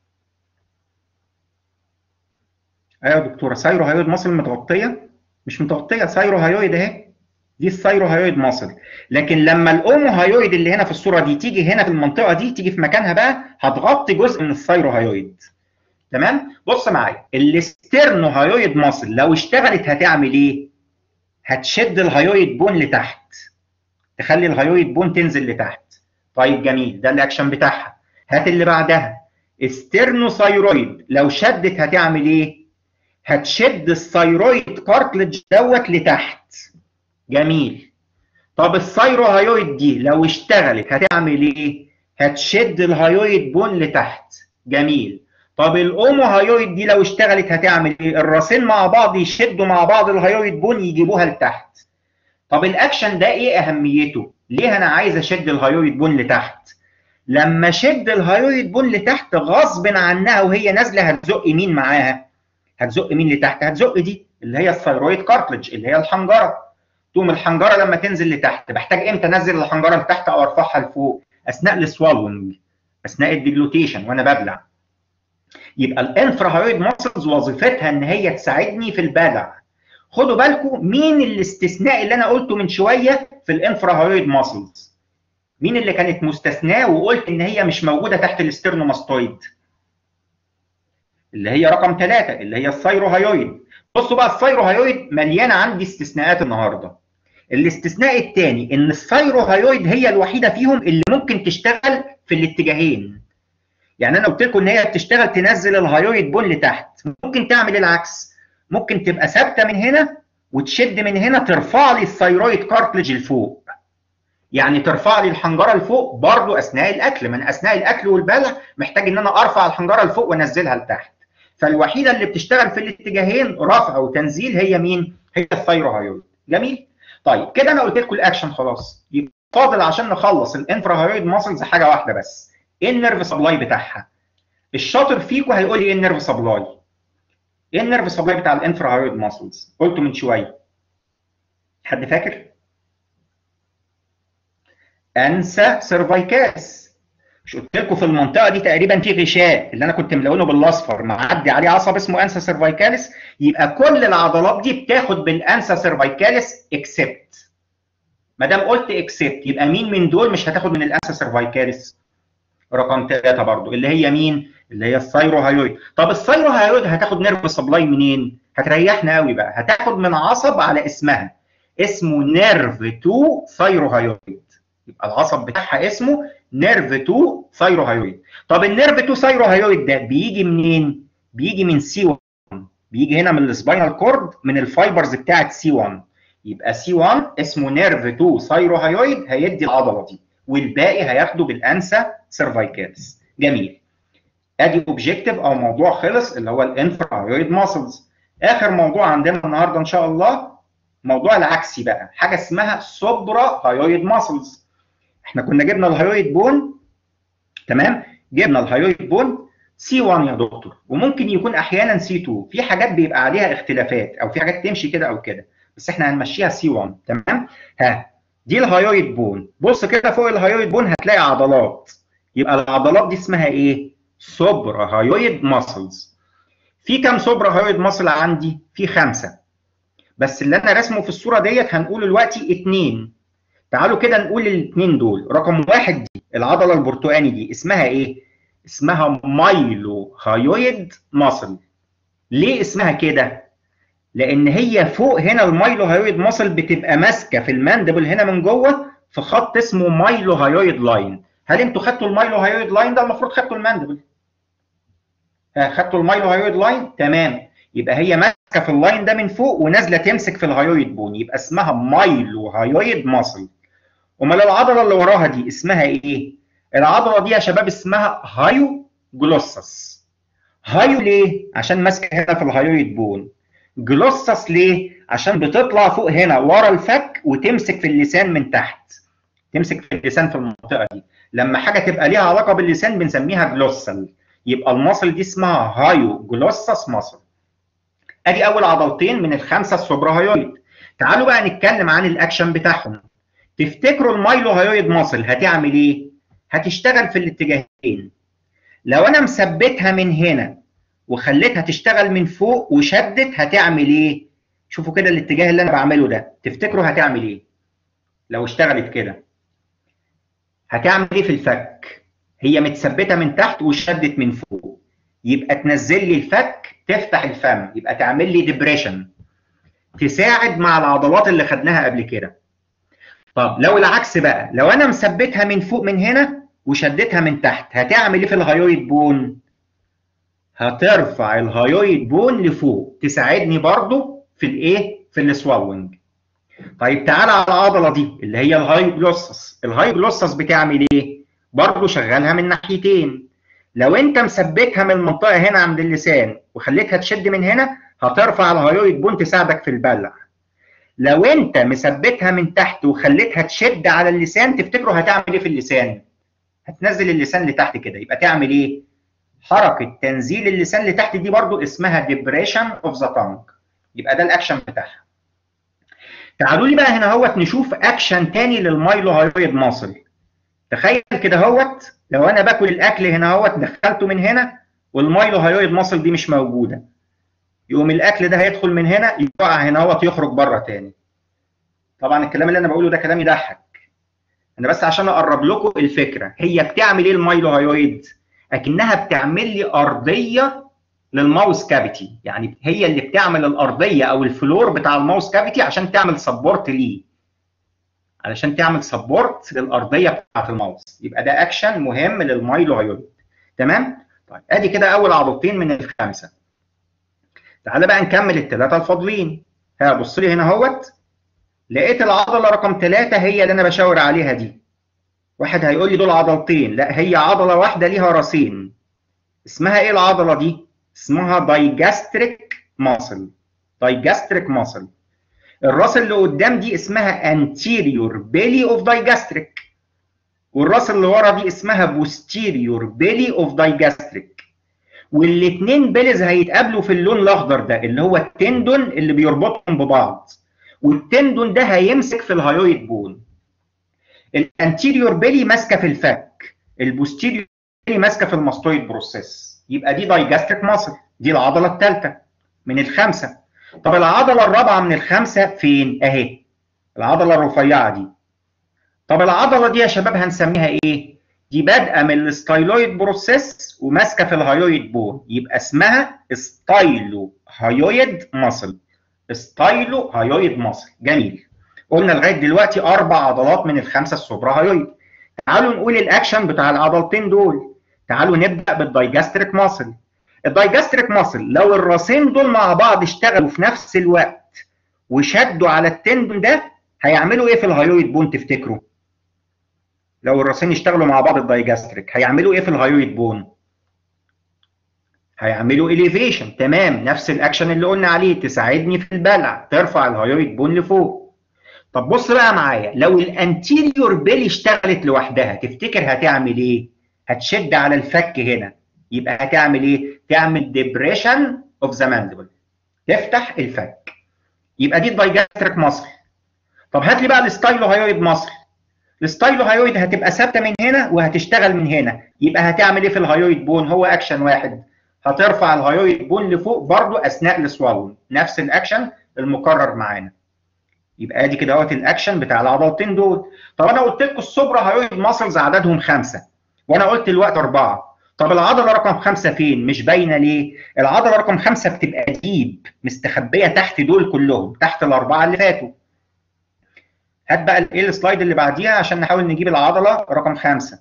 ايوه يا دكتوره، سايرو هايويد ماسل متغطيه؟ مش متغطيه، سايرو هايويد اهي، دي السايرو هايويد ماسل. لكن لما الاومو هايويد اللي هنا في الصوره دي تيجي هنا في المنطقه دي، تيجي في مكانها بقى هتغطي جزء من السايرو هايويد. تمام؟ بص معايا، الاسترنو هايويد ماسل لو اشتغلت هتعمل ايه؟ هتشد الهايويد بون لتحت، تخلي الهايويد بون تنزل لتحت. طيب جميل، ده الاكشن بتاعها. هات اللي بعدها، استرنوثايرويد لو شدت هتعمل ايه؟ هتشد الثايرويد كارتلج دوت لتحت. جميل. طب الثايروهايويد دي لو اشتغلت هتعمل ايه؟ هتشد الهايويد بون لتحت. جميل. طب الاومو هايويد دي لو اشتغلت هتعمل ايه؟ الراسين مع بعض يشدوا مع بعض الهايويد بون يجيبوها لتحت. طب الاكشن ده ايه اهميته؟ ليه انا عايز اشد الهايويد بون لتحت؟ لما اشد الهايويد بون لتحت غصب عنها وهي نازله هتزق مين معاها؟ هتزق مين لتحت؟ هتزق دي اللي هي الثايرويد كارتلج اللي هي الحنجره. تقوم الحنجره لما تنزل لتحت، بحتاج امتى انزل الحنجره لتحت او ارفعها لفوق؟ اثناء السوالونج، اثناء الديجلوتيشن وانا ببلع. يبقى الانفرا هايويد ماسلز وظيفتها ان هي تساعدني في البلع. خدوا بالكم مين الاستثناء اللي انا قلته من شويه في الانفرا هايويد ماسلز؟ مين اللي كانت مستثناه وقلت ان هي مش موجوده تحت الاسترنوماستويد؟ اللي هي رقم ثلاثة اللي هي الثايروهايويد. بصوا بقى الثايروهايويد مليانه عندي استثناءات النهارده. الاستثناء الثاني ان الثايروهايويد هي الوحيده فيهم اللي ممكن تشتغل في الاتجاهين. يعني انا قلت لكم ان هي بتشتغل تنزل الهايويد بون لتحت، ممكن تعمل العكس، ممكن تبقى ثابته من هنا وتشد من هنا ترفع لي الثايرويد كارتلج لفوق. يعني ترفع لي الحنجره لفوق برضو اثناء الاكل، من اثناء الاكل والبلع محتاج ان انا ارفع الحنجره لفوق وانزلها لتحت. فالوحيده اللي بتشتغل في الاتجاهين رفع وتنزيل هي مين؟ هي الثايروهايويد. جميل؟ طيب كده انا قلت لكم الاكشن خلاص. يبقى فاضل عشان نخلص الانفرا هايويد ماسلز حاجه واحده بس، ايه النيرف سبلاي بتاعها؟ الشاطر فيكم هيقول لي ايه النيرف سبلاي؟ ايه النيرف سبلاي بتاع الانفرا هايويد ماسلز؟ قلته من شويه. حد فاكر؟ انسا سيرفايكالس. مش قلت لكم في المنطقه دي تقريبا في غشاء اللي انا كنت ملونه بالاصفر معدي عليه عصب اسمه انسا سيرفايكالس؟ يبقى كل العضلات دي بتاخد بالانسا سيرفايكالس اكسبت. ما دام قلت اكسبت يبقى مين من دول مش هتاخد من الانسا سيرفايكالس؟ رقم ثلاثة برضو اللي هي مين؟ اللي هي الثايروهايويد. طب الثايروهايويد هتاخد نيرف سبلاي منين؟ هتريحنا قوي بقى، هتاخد من عصب على اسمها، اسمه نيرف اتنين ثايروهايويد. يبقى العصب بتاعها اسمه نيرف اتنين ثايروهايويد. طب النيرف اتنين ثايروهايويد ده بيجي منين؟ بيجي من سي واحد، بيجي هنا من السباينال كورد من الفايبرز بتاعت سي واحد. يبقى سي واحد اسمه نيرف اتنين ثايروهايويد هيدي العضله دي، والباقي هياخده بالانسا سيرفايكالس. جميل. ادي اوبجيكتيف او موضوع خلص اللي هو الانفرا هايويد ماسلز. اخر موضوع عندنا النهارده ان شاء الله موضوع العكسي بقى، حاجه اسمها سوبرا هايويد ماسلز. احنا كنا جبنا الهايويد بون، تمام؟ جبنا الهايويد بون سي واحد يا دكتور، وممكن يكون احيانا سي اتنين، في حاجات بيبقى عليها اختلافات او في حاجات تمشي كده او كده، بس احنا هنمشيها سي واحد. تمام؟ ها دي الهايويد بون. بص كده فوق الهايويد بون هتلاقي عضلات، يبقى العضلات دي اسمها ايه؟ سوبرا هايويد ماسلز. في كام سوبرا هايويد ماسل عندي؟ في خمسه، بس اللي انا رسمه في الصوره ديت هنقوله دلوقتي اثنين. تعالوا كده نقول الاثنين دول. رقم واحد دي العضله البرتقاني دي اسمها ايه؟ اسمها مايلو هايويد ماسل. ليه اسمها كده؟ لان هي فوق هنا المايلو هايويد ماسل بتبقى ماسكه في الماندبل هنا من جوه في خط اسمه مايلو هايويد لاين. هل انتوا خدتوا المايلو هايويد لاين ده؟ المفروض خدتوا الماندبل. ها خدتوا المايلو هايويد لاين؟ تمام. يبقى هي ماسكه في اللاين ده من فوق ونازله تمسك في الهايويد بون، يبقى اسمها مايلو هايويد ماسل. امال العضله اللي وراها دي اسمها ايه؟ العضله دي يا شباب اسمها هايو جلوسس. هايو ليه؟ عشان ماسكه هنا في الهايويد بون. جلوسس ليه؟ عشان بتطلع فوق هنا ورا الفك وتمسك في اللسان من تحت. تمسك في اللسان في المنطقه دي. لما حاجه تبقى ليها علاقه باللسان بنسميها جلوسال. يبقى المصل دي اسمها هايو جلوسس مصل. ادي اول عضلتين من الخمسه السوبراهايويد. تعالوا بقى نتكلم عن الاكشن بتاعهم. تفتكروا المايلو هايويد ماسل هتعمل ايه؟ هتشتغل في الاتجاهين. لو انا مثبتها من هنا وخليتها تشتغل من فوق وشدت هتعمل ايه؟ شوفوا كده الاتجاه اللي انا بعمله ده، تفتكروا هتعمل ايه؟ لو اشتغلت كده هتعمل ايه في الفك؟ هي متثبته من تحت وشدت من فوق، يبقى تنزل لي الفك تفتح الفم، يبقى تعمل لي ديبريشن تساعد مع العضلات اللي خدناها قبل كده. طب لو العكس بقى، لو انا مثبتها من فوق من هنا وشدتها من تحت هتعمل ايه في الهايويد بون؟ هترفع الهايويد بون لفوق تساعدني برضو في الايه؟ في السوالوينج. طيب تعالى على العضله دي اللي هي الهايوجلوسس. الهايوجلوسس بتعمل ايه؟ برضه شغلها من ناحيتين. لو انت مثبتها من المنطقه هنا عند اللسان وخليتها تشد من هنا هترفع الهايويد بون تساعدك في البلع. لو انت مثبتها من تحت وخليتها تشد على اللسان تفتكروا هتعمل ايه في اللسان؟ هتنزل اللسان لتحت كده، يبقى تعمل ايه؟ حركه تنزيل اللسان لتحت دي برضو اسمها ديبريشن اوف ذا تانج. يبقى ده الاكشن بتاعها. تعالوا لي بقى هنا اهوت نشوف اكشن تاني للمايلو هايويد ماسل. تخيل كده اهوت لو انا باكل الاكل هنا اهوت دخلته من هنا والمايلو هايويد ماسل دي مش موجوده، يقوم الاكل ده هيدخل من هنا يقع هنا اهوت يخرج بره تاني. طبعا الكلام اللي انا بقوله ده كلام يضحك، انا بس عشان اقرب لكم الفكره. هي بتعمل ايه المايلو هايويد؟ اكنها بتعمل لي ارضيه للماوس كافيتي، يعني هي اللي بتعمل الارضيه او الفلور بتاع الماوس كافيتي عشان تعمل سبورت ليه، علشان تعمل سبورت للارضيه بتاعت الماوس. يبقى ده اكشن مهم للمايلو هايويد. تمام؟ طيب ادي كده اول عضلتين من الخمسه. تعالى بقى نكمل الثلاثه الفاضلين. ها بص لي هنا اهوت، لقيت العضله رقم ثلاثة هي اللي انا بشاور عليها دي. واحد هيقول لي دول عضلتين، لا هي عضله واحده ليها راسين. اسمها ايه العضله دي؟ اسمها دايجاستريك ماسل. دايجاستريك ماسل. الراس اللي قدام دي اسمها anterior belly of digastric، والراس اللي ورا دي اسمها posterior belly of digastric. والاثنين بيلز هيتقابلوا في اللون الاخضر ده اللي هو التندون اللي بيربطهم ببعض، والتندون ده هيمسك في الهايويد بون. الانتيريور بيلي ماسكه في الفك، البوستيريور بيلي ماسكه في الماستويد بروسيس. يبقى دي دايجاستريك ماسل، دي العضله الثالثه من الخمسه. طب العضله الرابعه من الخمسه فين؟ اهي العضله الرفيعه دي. طب العضله دي يا شباب هنسميها ايه؟ دي بادئه من الستايلويد بروسيس وماسكه في الهايويد بون، يبقى اسمها ستايلو هايويد ماسل. ستايلو هايويد ماسل. جميل. قلنا لغايه دلوقتي اربع عضلات من الخمسه السوبرا هايويد. تعالوا نقول الاكشن بتاع العضلتين دول. تعالوا نبدا بالدايجاستريك ماسل. الدايجاستريك ماسل لو الراسين دول مع بعض اشتغلوا في نفس الوقت وشدوا على التندون ده هيعملوا ايه في الهايويد بون تفتكروا؟ لو الراسين اشتغلوا مع بعض الدايجاستريك هيعملوا ايه في الهايويد بون؟ هيعملوا اليفيشن. تمام، نفس الاكشن اللي قلنا عليه، تساعدني في البلع، ترفع الهايويد بون لفوق. طب بص بقى معايا، لو الانتيريور بيلي اشتغلت لوحدها تفتكر هتعمل ايه؟ هتشد على الفك هنا، يبقى هتعمل ايه؟ تعمل ديبريشن اوف ذا ماندبل، تفتح الفك. يبقى دي الدايجاستريك ماسل. طب هات لي بقى الستايلو هايويد ماسل. الستايلو هايويد هتبقى ثابته من هنا وهتشتغل من هنا، يبقى هتعمل ايه في الهايويد بون؟ هو اكشن واحد، هترفع الهايويد بون لفوق برضو اثناء السوالون، نفس الاكشن المكرر معانا. يبقى ادي كده اهوت الاكشن بتاع العضلتين دول. طب انا قلت لكم السوبرا هايويد ماسلز عددهم خمسه وانا قلت الوقت اربعه. طب العضله رقم خمسه فين؟ مش باينه ليه؟ العضله رقم خمسه بتبقى ديب مستخبيه تحت دول كلهم، تحت الاربعه اللي فاتوا. هات بقى ايه السلايد اللي بعديها عشان نحاول نجيب العضله رقم خمسه.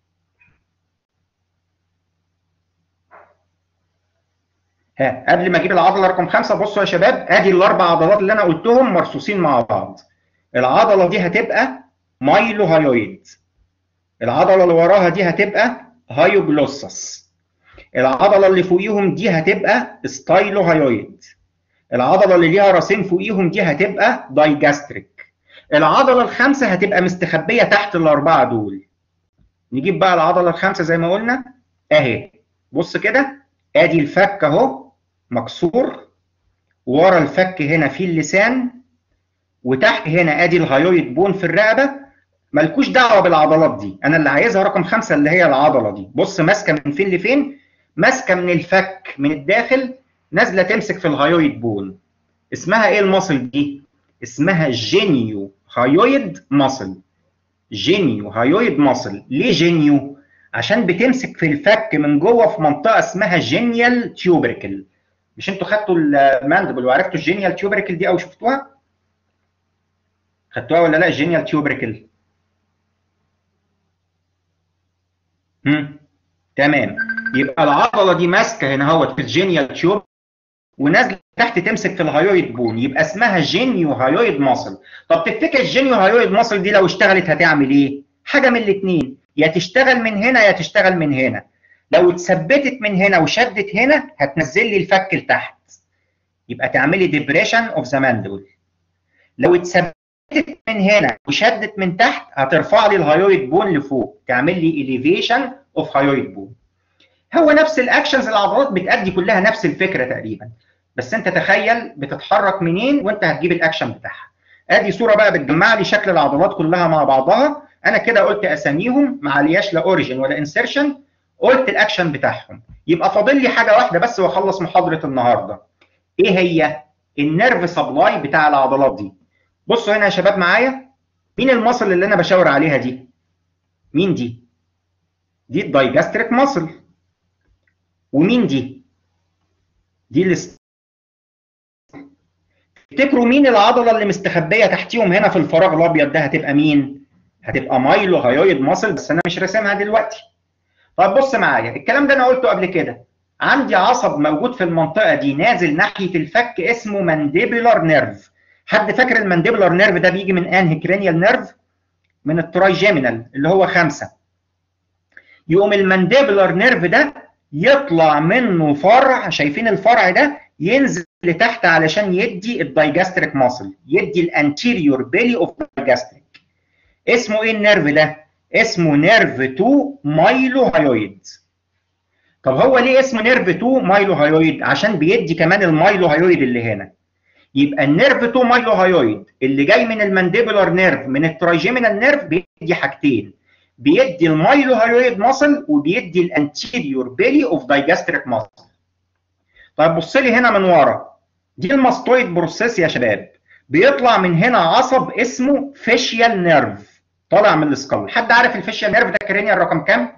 ها قبل ما اجيب العضله رقم خمسه بصوا يا شباب، ادي الاربع عضلات اللي انا قلتهم مرصوصين مع بعض. العضله دي هتبقى مايلو هايويد، العضله اللي وراها دي هتبقى هايوجلوسس، العضله اللي فوقيهم دي هتبقى ستايلو هايويد، العضله اللي ليها راسين فوقيهم دي هتبقى دايجاستريك. العضله الخامسه هتبقى مستخبيه تحت الاربعه دول. نجيب بقى العضله الخامسه زي ما قلنا اهي. بص كده، ادي الفك اهو مكسور، ورا الفك هنا في اللسان، وتحت هنا ادي الهايويد بون في الرقبه. مالكوش دعوه بالعضلات دي، انا اللي عايزها رقم خمسه اللي هي العضله دي. بص ماسكه من فين لفين؟ ماسكه من الفك من الداخل نازله تمسك في الهايويد بون. اسمها ايه الماسل دي؟ اسمها جينيو هايويد ماسل. جينيو هايويد ماسل. ليه جينيو؟ عشان بتمسك في الفك من جوه في منطقه اسمها جينيال تيوبريكل. مش انتوا خدتوا الماندبل وعرفتوا الجينيال تيوبريكل دي او شفتوها؟ خدتوها ولا لا الجينيال تيوبريكل؟ امم تمام. يبقى العضله دي ماسكه هنا اهوت في الجينيال تيوب ونازله تحت تمسك في الهايويد بون، يبقى اسمها جينيو هايويد ماسل. طب تفتكر الجينيو هايويد ماسل دي لو اشتغلت هتعمل ايه؟ حاجه من الاثنين، يا تشتغل من هنا يا تشتغل من هنا. لو اتثبتت من هنا وشدت هنا هتنزل لي الفك لتحت، يبقى تعملي ديبريشن اوف ذا ماندبل. لو اتثبتت من هنا وشدت من تحت هترفع لي الهايويد بون لفوق، تعمل لي اليفيشن اوف هايويد بون. هو نفس الاكشنز، العضلات بتأدي كلها نفس الفكره تقريبا، بس انت تخيل بتتحرك منين وانت هتجيب الاكشن بتاعها. ادي صوره بقى بتجمع لي شكل العضلات كلها مع بعضها. انا كده قلت اساميهم، ما علياش لا اوريجن ولا انسيرشن، قلت الاكشن بتاعهم. يبقى فاضل لي حاجه واحده بس واخلص محاضره النهارده. ايه هي؟ النيرف سبلاي بتاع العضلات دي. بصوا هنا يا شباب معايا، مين المصل اللي انا بشاور عليها دي؟ مين دي؟ دي الدايجاستريك ماسل. ومين دي؟ دي الاست... تفتكروا مين العضله اللي مستخبيه تحتيهم هنا في الفراغ الابيض ده؟ هتبقى مين؟ هتبقى مايلو هايويد ماسل، بس انا مش راسمها دلوقتي. طب بص معايا، الكلام ده انا قلته قبل كده. عندي عصب موجود في المنطقه دي نازل ناحيه الفك اسمه مانديبولار نيرف. حد فاكر المانديبولار نيرف ده بيجي من انهي كرينيال نيرف؟ من الترايجيمينال اللي هو خمسة. يقوم المانديبولار نيرف ده يطلع منه فرع، شايفين الفرع ده؟ ينزل لتحت علشان يدي الدايجاستريك ماسل، يدي الانتيريور بيلي اوف دايجاستريك. اسمه ايه النيرف ده؟ اسمه نيرف اتنين مايلو هايويد. طب هو ليه اسمه نيرف اتنين مايلو هايويد؟ عشان بيدي كمان المايلو هايويد اللي هنا. يبقى النيرف اتنين مايلو هايويد اللي جاي من المانديبولار نيرف من الترايجيمينال نيرف بيدي حاجتين، بيدي المايلو هايويد ماسل وبيدي الانتيريور بيلي اوف دايجاستريك ماسل. طيب بص لي هنا من ورا، دي الماستويد بروسيس يا شباب. بيطلع من هنا عصب اسمه فيشيال نيرف طالع من السكال. حد عارف الفيشيال نيرف ده كرينيال رقم كام؟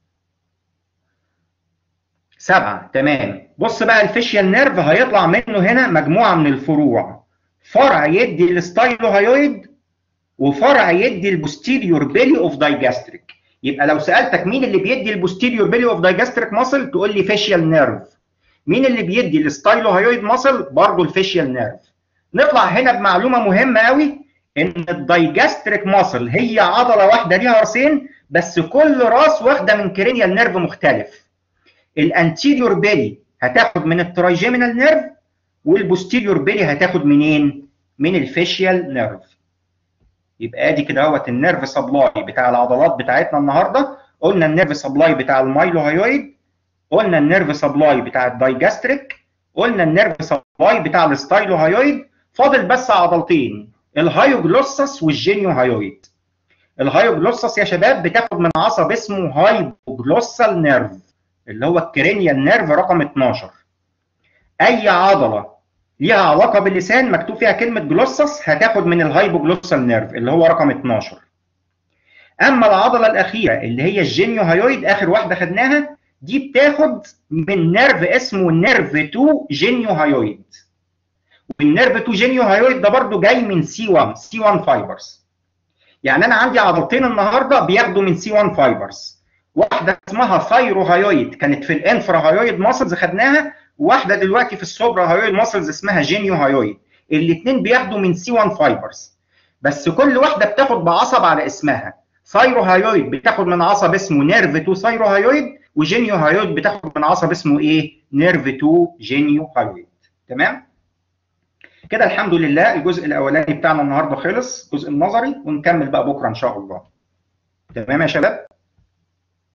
سبعة. تمام. بص بقى، الفيشيال نيرف هيطلع منه هنا مجموعة من الفروع. فرع يدي الستايلو هايويد وفرع يدي البوستيريور بيلي اوف دايجاستريك. يبقى لو سألتك مين اللي بيدي البوستيريور بيلي اوف دايجاستريك ماسل تقول لي فيشيال نيرف. مين اللي بيدي الستايلو هايويد ماسل؟ برضه الفيشيال نيرف. نطلع هنا بمعلومة مهمة قوي، ان الدايجاستريك ماسل هي عضلة واحدة ليها راسين، بس كل راس واخدة من كرينيال نيرف مختلف. الانتيريور بيلي هتاخد من الترايجيمينال نيرف، والبوستيريور بيلي هتاخد منين؟ من الفيشيال نيرف. يبقى ادي كده اهوت النيرف سبلاي بتاع العضلات بتاعتنا النهارده. قلنا النيرف سبلاي بتاع المايلو هايويد، قلنا النيرف سبلاي بتاع الدايجاستريك، قلنا النيرف سبلاي بتاع الستايلو هايويد. فاضل بس عضلتين، الهايوجلوسس والجينيو هايويد. الهايوجلوسس يا شباب بتاخد من عصب اسمه هايبوجلوسال نيرف اللي هو الكرينيال نيرف رقم اتناشر. اي عضله ليها علاقه باللسان مكتوب فيها كلمه جلوسس هتاخد من الهايبوجلوسال نيرف اللي هو رقم اتناشر. اما العضله الاخيره اللي هي الجينيو هايويد، اخر واحده خدناها، دي بتاخد من نيرف اسمه نيرف اتنين جينيو هايويد. والنيرف اتنين جينيو هايويد ده برضو جاي من سي واحد سي واحد فايبرز. يعني انا عندي عضلتين النهارده بياخدوا من سي واحد فايبرز. واحده اسمها ثايرو هايويد كانت في الانفرا هايويد ماسلز خدناها، وواحده دلوقتي في السوبرا هايويد ماسلز اسمها جينيو هايويد. الاثنين بياخدوا من سي واحد فايبرز، بس كل واحده بتاخد بعصب على اسمها. ثايرو هايويد بتاخد من عصب اسمه نيرف اتنين ثايرو هايويد، وجينيو هايويد بتاخد من عصب اسمه ايه؟ نيرف اتنين جينيو هايويد. تمام؟ كده الحمد لله الجزء الاولاني بتاعنا النهارده خلص، الجزء النظري، ونكمل بقى بكره ان شاء الله. تمام يا شباب؟